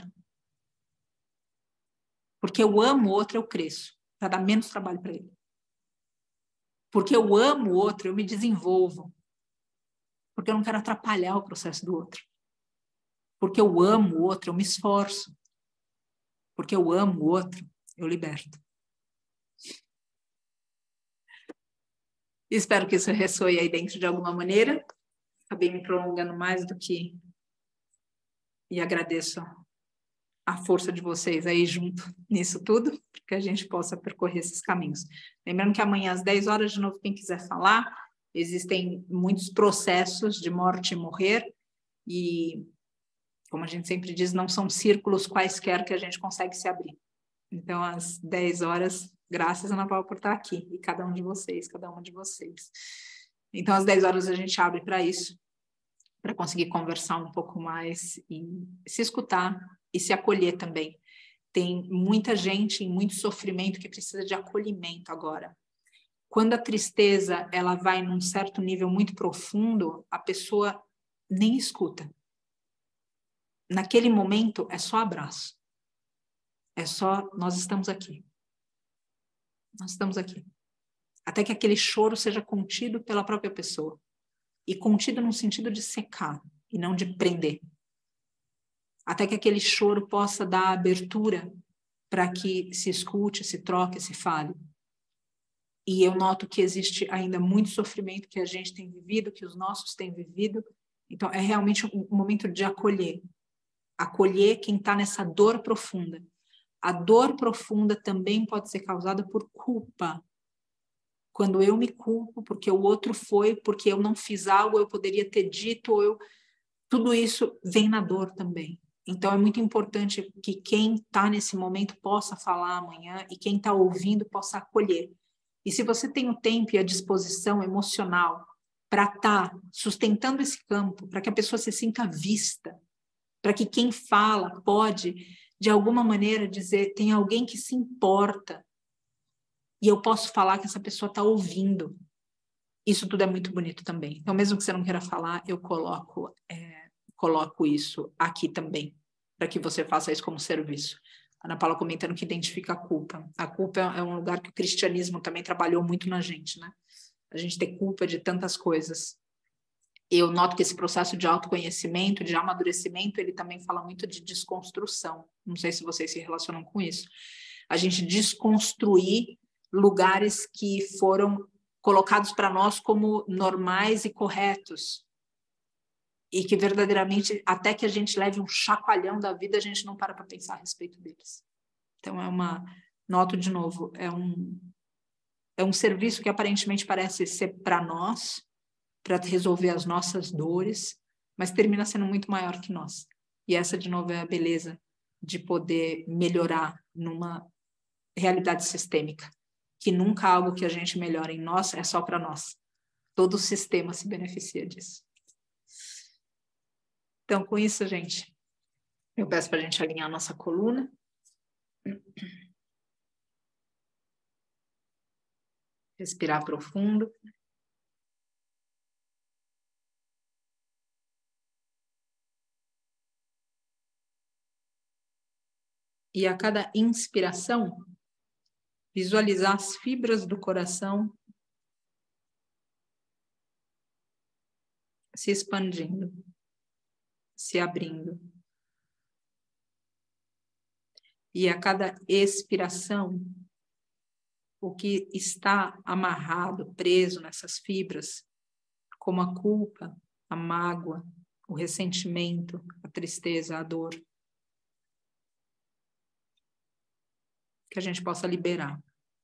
Porque eu amo o outro, eu cresço, para dar menos trabalho para ele. Porque eu amo o outro, eu me desenvolvo. Porque eu não quero atrapalhar o processo do outro. Porque eu amo o outro, eu me esforço. Porque eu amo o outro, eu liberto. Espero que isso ressoe aí dentro de alguma maneira. Acabei me prolongando mais do que... E agradeço a força de vocês aí junto nisso tudo, para que a gente possa percorrer esses caminhos. Lembrando que amanhã às 10 horas, de novo, quem quiser falar, existem muitos processos de morte e morrer, e, como a gente sempre diz, não são círculos quaisquer que a gente consegue se abrir. Então, às 10 horas, graças, Ana Paula, por estar aqui, e cada um de vocês, cada uma de vocês. Então, às 10 horas a gente abre para isso, para conseguir conversar um pouco mais e se escutar e se acolher também. Tem muita gente em muito sofrimento que precisa de acolhimento agora. Quando a tristeza ela vai num certo nível muito profundo, a pessoa nem escuta. Naquele momento é só abraço. É só, nós estamos aqui. Nós estamos aqui. Até que aquele choro seja contido pela própria pessoa. E contido no sentido de secar e não de prender. Até que aquele choro possa dar abertura para que se escute, se troque, se fale. E eu noto que existe ainda muito sofrimento que a gente tem vivido, que os nossos têm vivido. Então, é realmente um momento de acolher. Acolher quem está nessa dor profunda. A dor profunda também pode ser causada por culpa. Quando eu me culpo porque o outro foi, porque eu não fiz algo, eu poderia ter dito, tudo isso vem na dor também. Então, é muito importante que quem está nesse momento possa falar amanhã e quem está ouvindo possa acolher. E se você tem o tempo e a disposição emocional para estar sustentando esse campo, para que a pessoa se sinta vista, para que quem fala pode, de alguma maneira, dizer, tem alguém que se importa e eu posso falar que essa pessoa está ouvindo. Isso tudo é muito bonito também. Então, mesmo que você não queira falar, eu coloco isso aqui também, para que você faça isso como serviço. A Ana Paula comentando que identifica a culpa. A culpa é um lugar que o cristianismo também trabalhou muito na gente, né? A gente tem culpa de tantas coisas. Eu noto que esse processo de autoconhecimento, de amadurecimento, ele também fala muito de desconstrução. Não sei se vocês se relacionam com isso. A gente desconstruir lugares que foram colocados para nós como normais e corretos. E que verdadeiramente, até que a gente leve um chacoalhão da vida, a gente não para pensar a respeito deles. Então, noto de novo, é um serviço que aparentemente parece ser para nós, para resolver as nossas dores, mas termina sendo muito maior que nós. E essa, de novo, é a beleza de poder melhorar numa realidade sistêmica, que nunca algo que a gente melhora em nós é só para nós. Todo o sistema se beneficia disso. Então, com isso, gente, eu peço para a gente alinhar a nossa coluna. Respirar profundo. E a cada inspiração, visualizar as fibras do coração se expandindo, se abrindo. E a cada expiração, o que está amarrado, preso nessas fibras, como a culpa, a mágoa, o ressentimento, a tristeza, a dor, que a gente possa liberar.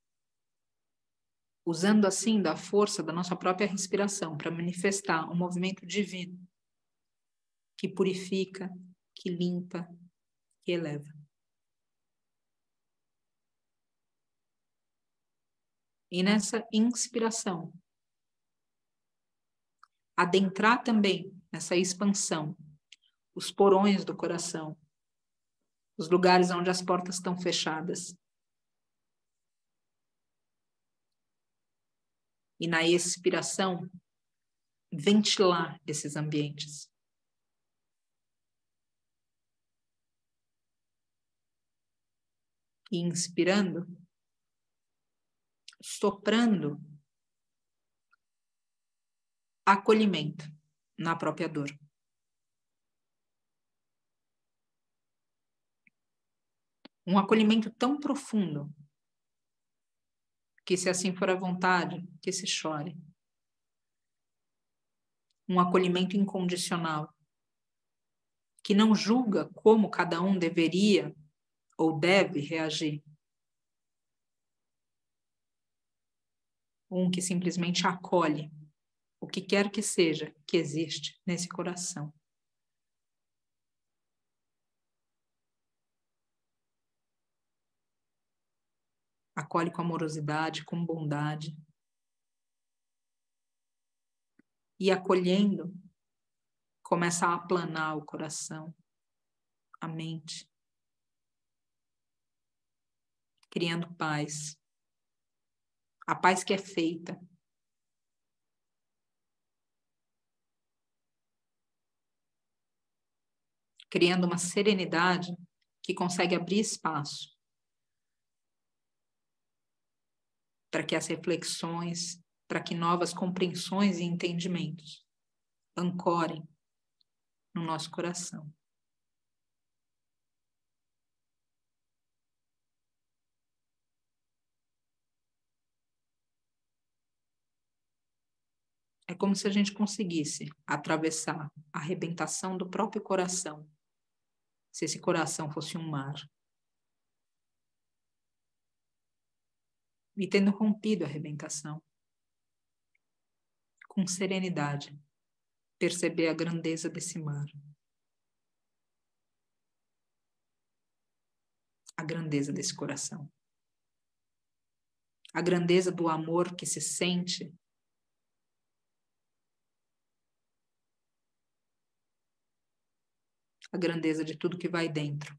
Usando assim da força da nossa própria respiração para manifestar um movimento divino que purifica, que limpa, que eleva. E nessa inspiração, adentrar também nessa expansão, os porões do coração, os lugares onde as portas estão fechadas. E na expiração, ventilar esses ambientes. E inspirando, soprando acolhimento na própria dor. Um acolhimento tão profundo que, se assim for a vontade, que se chore. Um acolhimento incondicional, que não julga como cada um deveria ou deve reagir. Um que simplesmente acolhe o que quer que seja que existe nesse coração. Acolhe com amorosidade, com bondade. E acolhendo, começa a aplanar o coração, a mente, criando paz. A paz que é feita. Criando uma serenidade que consegue abrir espaço para que as reflexões, para que novas compreensões e entendimentos ancorem no nosso coração. É como se a gente conseguisse atravessar a arrebentação do próprio coração, se esse coração fosse um mar. E tendo rompido a arrebentação, com serenidade, perceber a grandeza desse mar. A grandeza desse coração. A grandeza do amor que se sente a grandeza de tudo que vai dentro,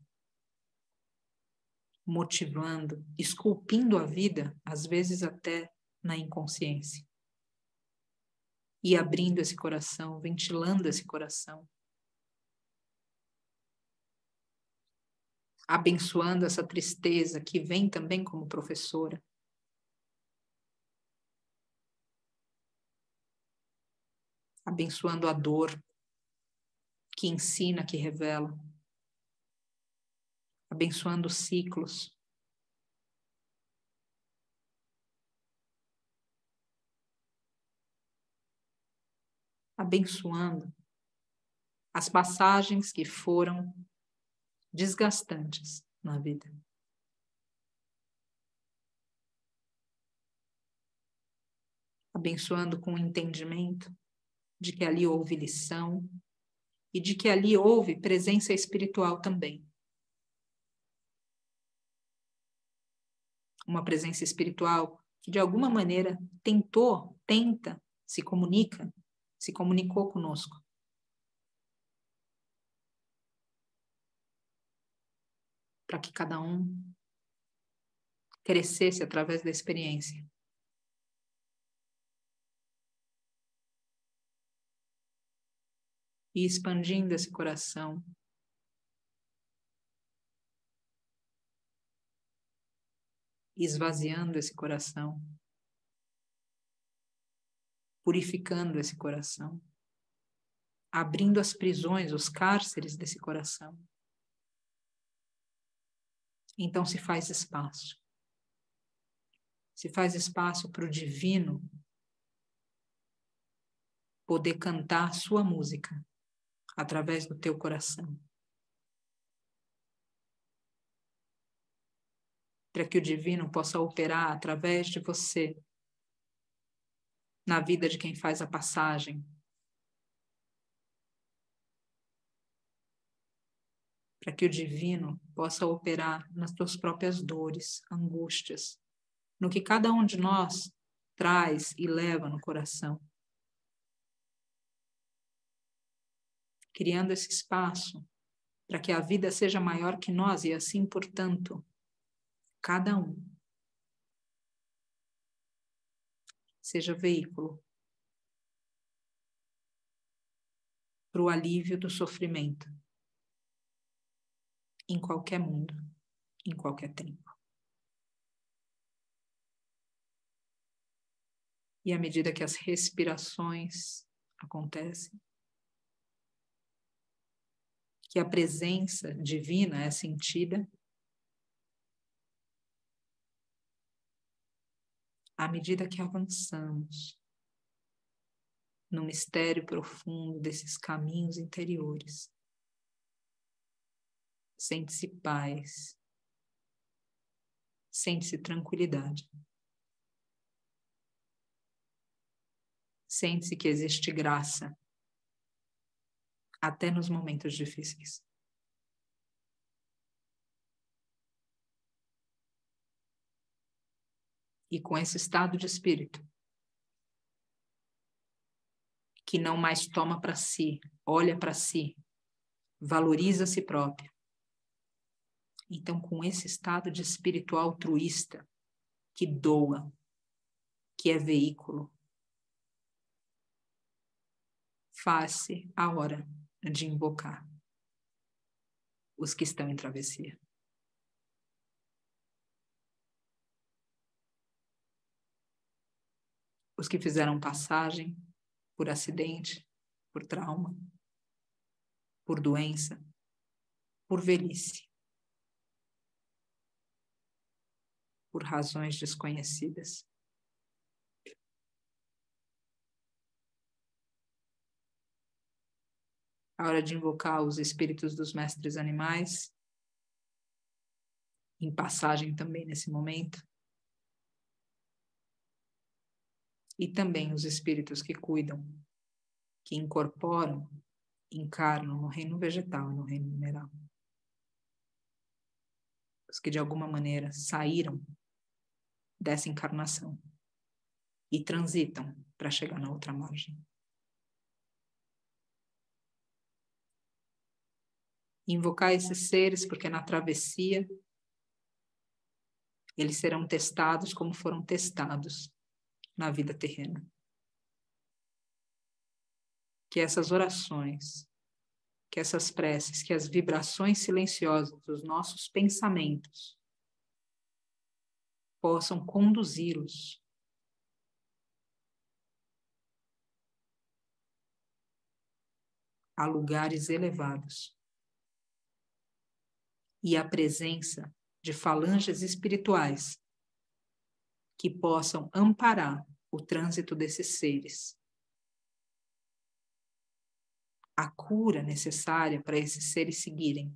motivando, esculpindo a vida, às vezes até na inconsciência. E abrindo esse coração, ventilando esse coração. Abençoando essa tristeza que vem também como professora. Abençoando a dor que ensina, que revela. Abençoando os ciclos. Abençoando as passagens que foram desgastantes na vida. Abençoando com o entendimento de que ali houve lição e de que ali houve presença espiritual também. Uma presença espiritual que de alguma maneira tenta, se comunicou conosco. Para que cada um crescesse através da experiência. E expandindo esse coração, esvaziando esse coração, purificando esse coração, abrindo as prisões, os cárceres desse coração. Então se faz espaço. Se faz espaço para o divino poder cantar sua música através do teu coração. Para que o divino possa operar através de você na vida de quem faz a passagem. Para que o divino possa operar nas tuas próprias dores, angústias, no que cada um de nós traz e leva no coração. Criando esse espaço para que a vida seja maior que nós e assim, portanto, cada um seja veículo para o alívio do sofrimento em qualquer mundo, em qualquer tempo. E à medida que as respirações acontecem, que a presença divina é sentida, à medida que avançamos no mistério profundo desses caminhos interiores, sente-se paz, sente-se tranquilidade. Sente-se que existe graça, até nos momentos difíceis. E com esse estado de espírito, que não mais toma para si, olha para si, valoriza a si próprio. Então, com esse estado de espírito altruísta, que doa, que é veículo, faz-se a hora de invocar os que estão em travessia. Os que fizeram passagem por acidente, por trauma, por doença, por velhice, por razões desconhecidas. A hora de invocar os espíritos dos mestres animais, em passagem também nesse momento, e também os espíritos que cuidam, que incorporam, encarnam no reino vegetal e no reino mineral. Os que de alguma maneira saíram dessa encarnação e transitam para chegar na outra margem. Invocar esses seres, porque na travessia eles serão testados como foram testados na vida terrena. Que essas orações, que essas preces, que as vibrações silenciosas dos nossos pensamentos possam conduzi-los a lugares elevados e a presença de falanges espirituais que possam amparar o trânsito desses seres. A cura necessária para esses seres seguirem.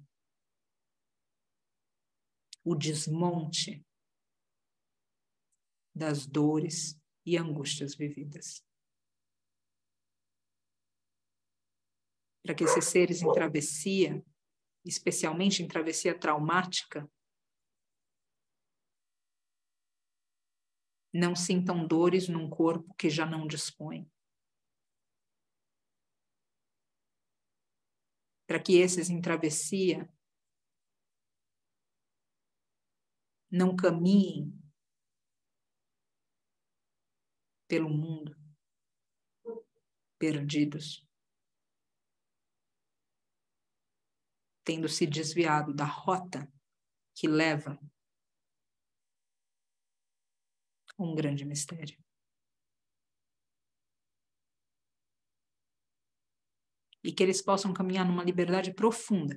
O desmonte das dores e angústias vividas. Para que esses seres em travessia, especialmente em travessia traumática, não sintam dores num corpo que já não dispõe. Para que esses em travessia não caminhem pelo mundo perdidos, tendo se desviado da rota que leva a um grande mistério. E que eles possam caminhar numa liberdade profunda,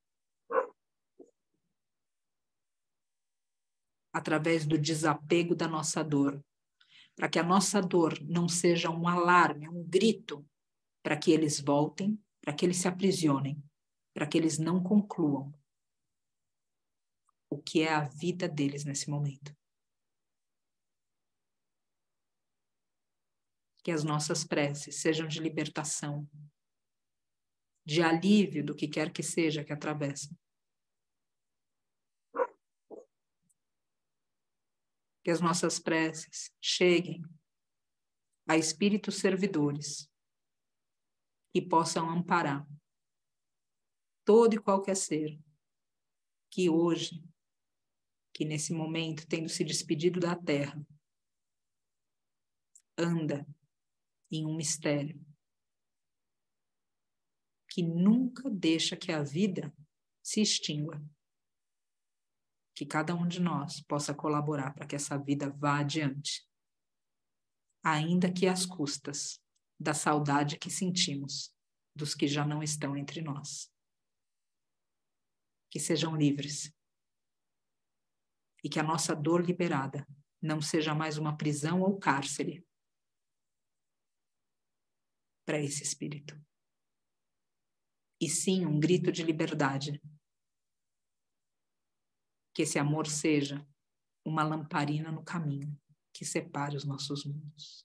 através do desapego da nossa dor, para que a nossa dor não seja um alarme, um grito, para que eles voltem, para que eles se aprisionem, para que eles não concluam o que é a vida deles nesse momento. Que as nossas preces sejam de libertação, de alívio do que quer que seja que atravessam. Que as nossas preces cheguem a espíritos servidores e possam amparar todo e qualquer ser que hoje, que nesse momento, tendo se despedido da terra, anda em um mistério que nunca deixa que a vida se extingua. Que cada um de nós possa colaborar para que essa vida vá adiante, ainda que às custas da saudade que sentimos dos que já não estão entre nós. Que sejam livres e que a nossa dor liberada não seja mais uma prisão ou cárcere para esse espírito, e sim um grito de liberdade. Que esse amor seja uma lamparina no caminho que separe os nossos mundos.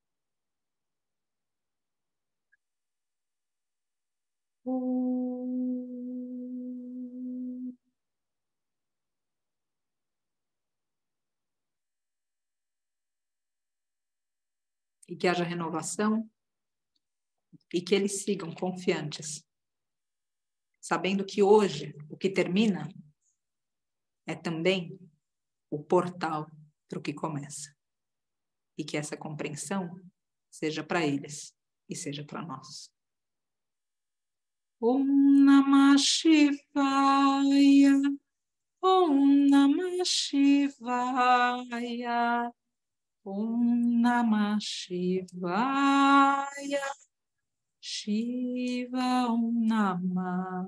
E que haja renovação e que eles sigam confiantes, sabendo que hoje o que termina é também o portal para o que começa. E que essa compreensão seja para eles e seja para nós. Om Namah Shivaya, Om Namah Shivaya, Om Namah Shivaya, Shiva Om Namah,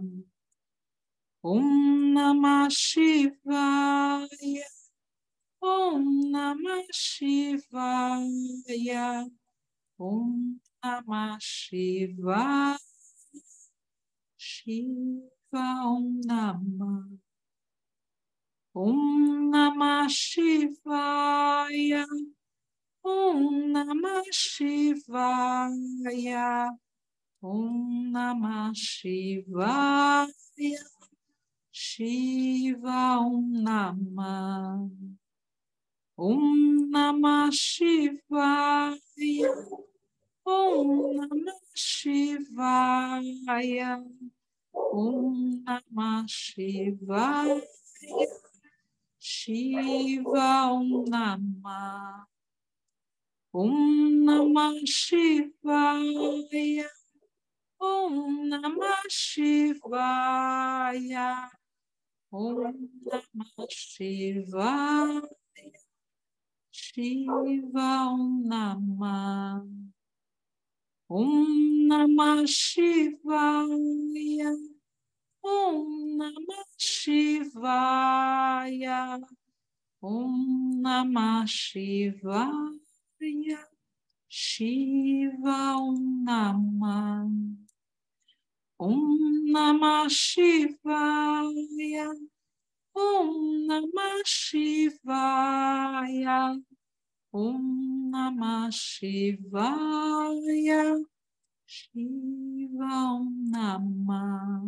Om Namah Shivaya, Om Namah Shivaya, Om Namah Shivaya, Shiva Om Namah, Om Namah Shivaya, Om Namah Shivaya. Om Namah Shivaya. Shiva Om Namah. Om Namah Shivaya. Om Namah Shivaya. Om Namah Shivaya. Shiva Om Namah. Om Namah Shivaya. Om Namah Shivaya. Om Namah Shivaya. Shiva Om Namah. Om Namah Shivaya. Om Namah Shivaya. Om Namah Shivaya. Shiva Om Namah. Om Namah Shivaya. Om Namah Shivaya. Om Namah Shivaya. Shiva Om Namah.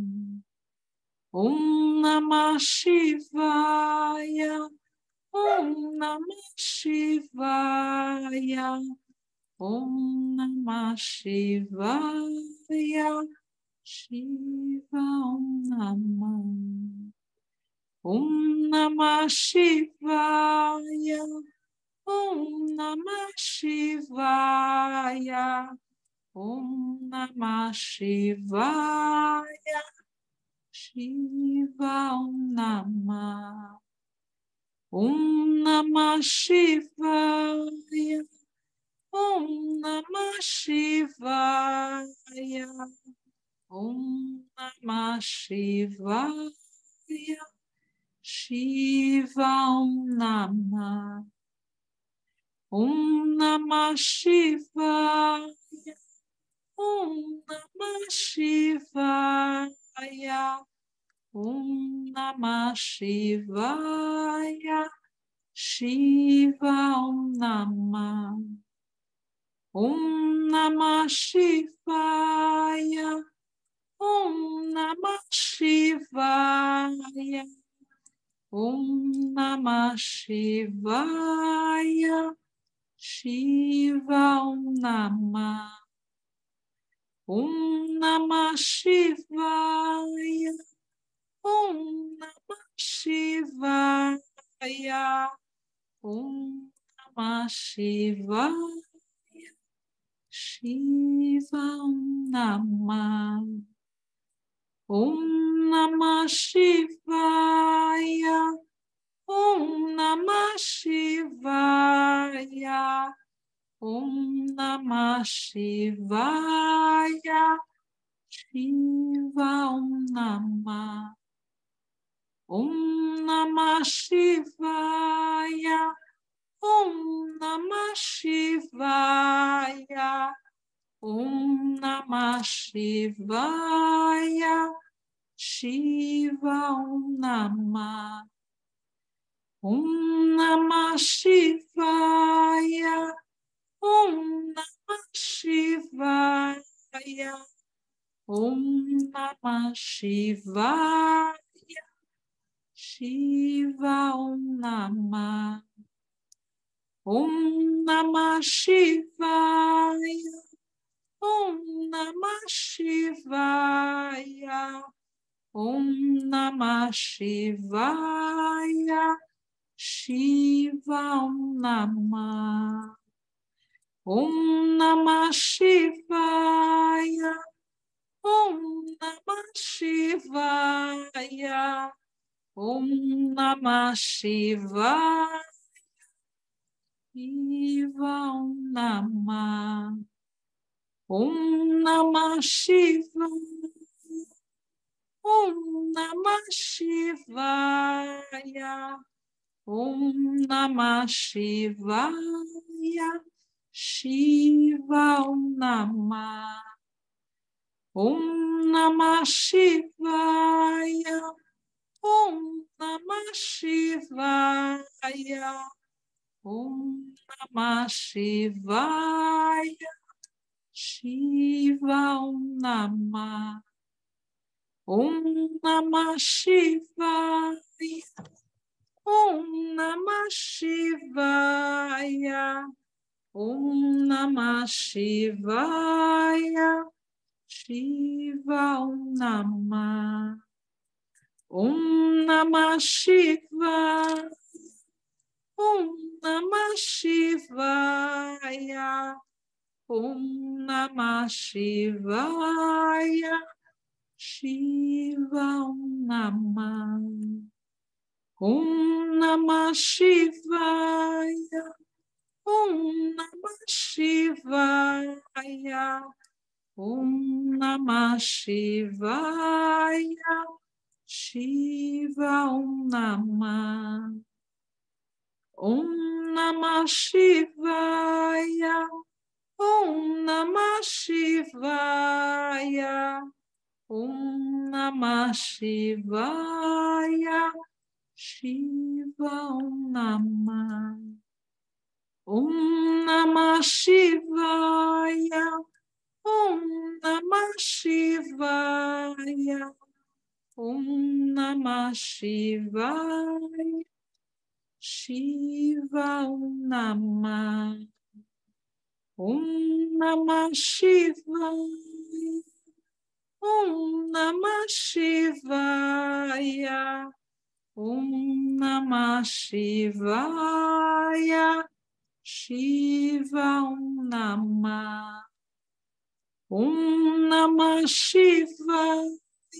Om Namah Shivaya. Om Namah Shivaya. Om Namah Shivaya. Shiva Om Namah. Om Namah Shivaya. Om Namah Shivaya. Om Namah Shivaya. Shiva Om Namah. Om Namah Shivaya. Om Namah Shivaya. Om Namah Shivaya. Shiva Om Namah. Om Namah Shivaya. Om Namah Shivaya. Om Namah Shivaya. Shiva Om Namah. Om Namah Shivaya. Om Namah Shivaya. Om Namah Shivaya. Shiva Om Namah. Om Namah Shivaya. Om Namah Shivaya. Om Namah Shivaya. Shiva Om Namah. Om Namah Shivaya. Om Namah Shivaya. Om Namah Shivaya. Shiva Om Namah. Om Namah Shivaya. Om Namah Shivaya. Om Namah Shivaya. Shiva Om Namah. Om Namah Shivaya. Om Namah Shivaya. Om Namah Shivaya. Shiva Om Namah. Om Namah Shivaya. Om Namah Shivaya. Om Namah Shivaya. Shiva Om Namah. Om Namah Shivaya. Om Namah Shivaya. Om Namah Shivaya. Shiva Om Namah. Om Namah Shivaya. Om Namah Shivaya. Om Namah Shivaya. Shiva Om Namah. Om Namah Shivaya. Om Namah Shivaya. Om Namah Shivaya, Shiva Om Namah. Om Namah Shivaya, Om Namah Shivaya, Om Namah Shivaya, Shiva Om Namah. Om Namah Shivaya, Om Namah Shivaya, Om Namah Shivaya, Shiva Om Namah. Om Namah Shivaya, Om Namah Shivaya, Om Namah Shivaya, Shiva Om Namah. Om Namah Shivaya, Om Namah Shivaya, Om Namah Shivaya, Shiva Om Namah. Om Namah Shivaya, Om Namah Shivaya, Om Namah Shivaya, Shiva Om Namah. Om Namah Shivaya, Om Namah Shivaya, Om Namah Shivaya, Shiva Om Namah. Om Namah Shivaya,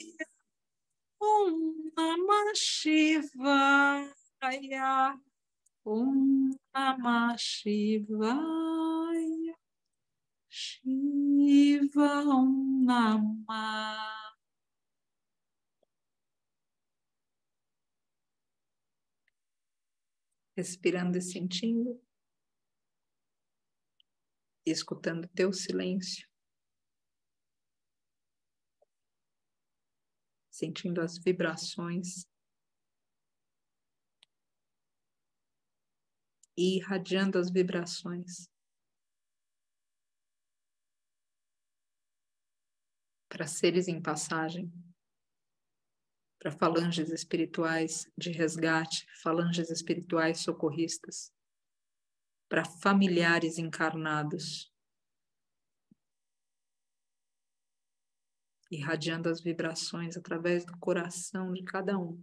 Om Namah Shivaya, Om Namah Shivaya, Shiva Om Namah. Respirando e sentindo, escutando teu silêncio, sentindo as vibrações e irradiando as vibrações para seres em passagem, para falanges espirituais de resgate, falanges espirituais socorristas, para familiares encarnados, irradiando as vibrações através do coração de cada um.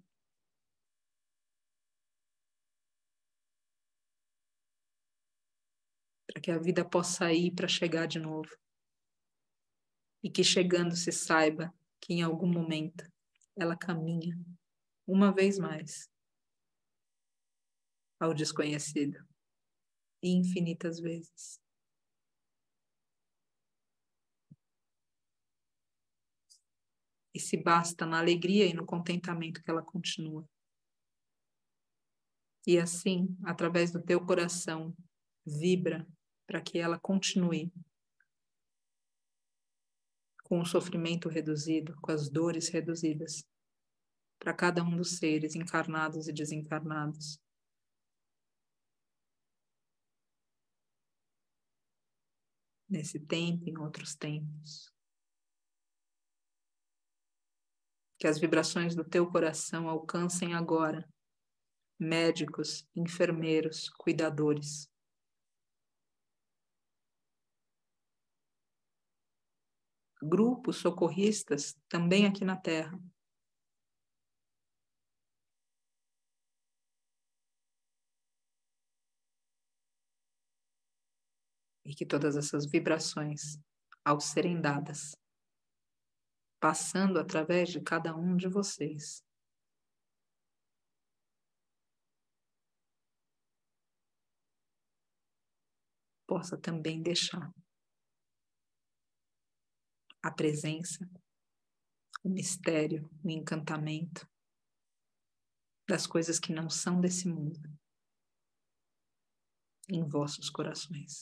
Para que a vida possa ir para chegar de novo. E que chegando se saiba que em algum momento ela caminha uma vez mais ao desconhecido, e infinitas vezes. E se basta na alegria e no contentamento que ela continua. E assim, através do teu coração, vibra para que ela continue com o sofrimento reduzido, com as dores reduzidas, para cada um dos seres encarnados e desencarnados. Nesse tempo e em outros tempos. Que as vibrações do teu coração alcancem agora médicos, enfermeiros, cuidadores. Grupos socorristas também aqui na Terra. E que todas essas vibrações, ao serem dadas, passando através de cada um de vocês, possa também deixar a presença, o mistério, o encantamento das coisas que não são desse mundo em vossos corações.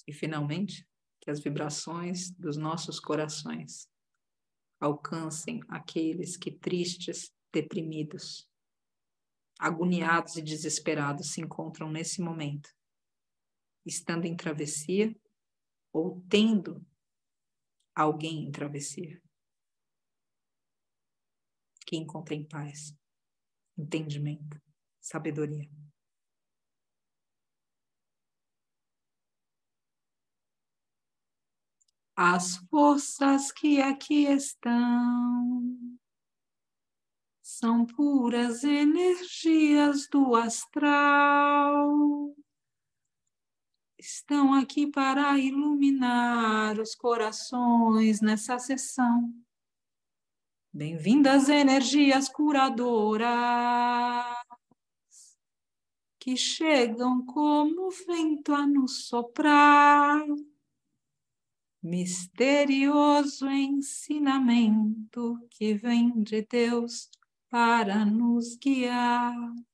E, finalmente, que as vibrações dos nossos corações alcancem aqueles que, tristes, deprimidos, agoniados e desesperados, se encontram nesse momento, estando em travessia ou tendo alguém em travessia. Que encontrem paz, entendimento, sabedoria. As forças que aqui estão são puras energias do astral. Estão aqui para iluminar os corações nessa sessão. Bem-vindas energias curadoras que chegam como vento a nos soprar. Misterioso ensinamento que vem de Deus para nos guiar.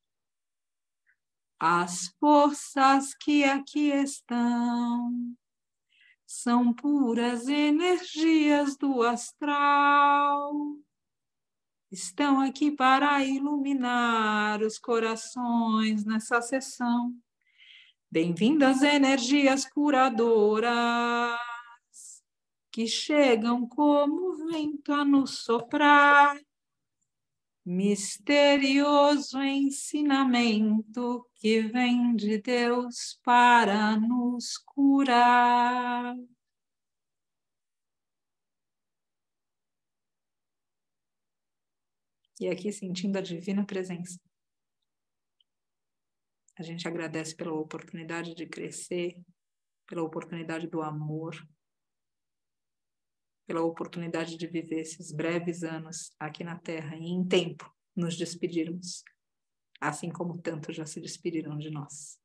As forças que aqui estão são puras energias do astral. Estão aqui para iluminar os corações nessa sessão. Bem-vindas energias curadoras que chegam como vento a nos soprar. Misterioso ensinamento que vem de Deus para nos curar. E aqui, sentindo a divina presença, a gente agradece pela oportunidade de crescer, pela oportunidade do amor, pela oportunidade de viver esses breves anos aqui na Terra e, em tempo, nos despedirmos, assim como tantos já se despediram de nós.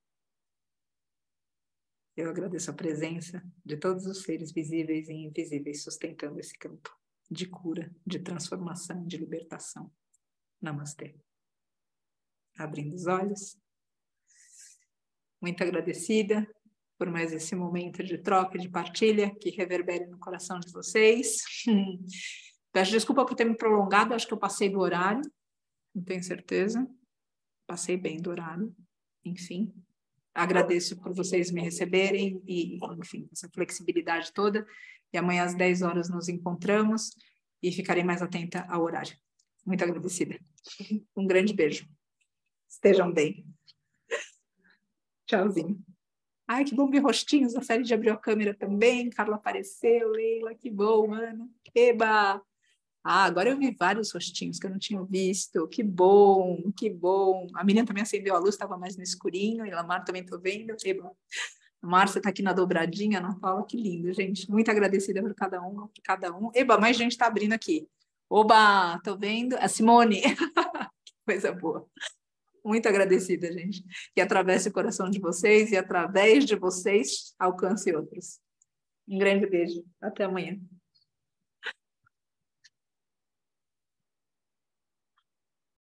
Eu agradeço a presença de todos os seres visíveis e invisíveis sustentando esse campo de cura, de transformação, de libertação. Namastê. Abrindo os olhos. Muito agradecida por mais esse momento de troca, de partilha, que reverbere no coração de vocês. Peço desculpa por ter me prolongado, acho que eu passei do horário, não tenho certeza. Passei bem do horário, enfim. Agradeço por vocês me receberem e, enfim, essa flexibilidade toda. E amanhã às 10 horas nos encontramos e ficarei mais atenta ao horário. Muito agradecida. Um grande beijo. Estejam bem. Tchauzinho. Ai, que bom ver rostinhos. A série de abriu a câmera também. Carla apareceu. Leila, que bom, Ana. Eba! Ah, agora eu vi vários rostinhos que eu não tinha visto. Que bom, que bom. A menina também acendeu a luz, estava mais no escurinho. E a Lamar também estou vendo. Eba! A Márcia está aqui na dobradinha. Ana Paula, que lindo, gente. Muito agradecida por cada um, por cada um. Eba, mais gente está abrindo aqui. Oba, estou vendo. A Simone. Que coisa boa. Muito agradecida, gente. Que atravesse o coração de vocês e através de vocês alcance outros. Um grande beijo. Até amanhã.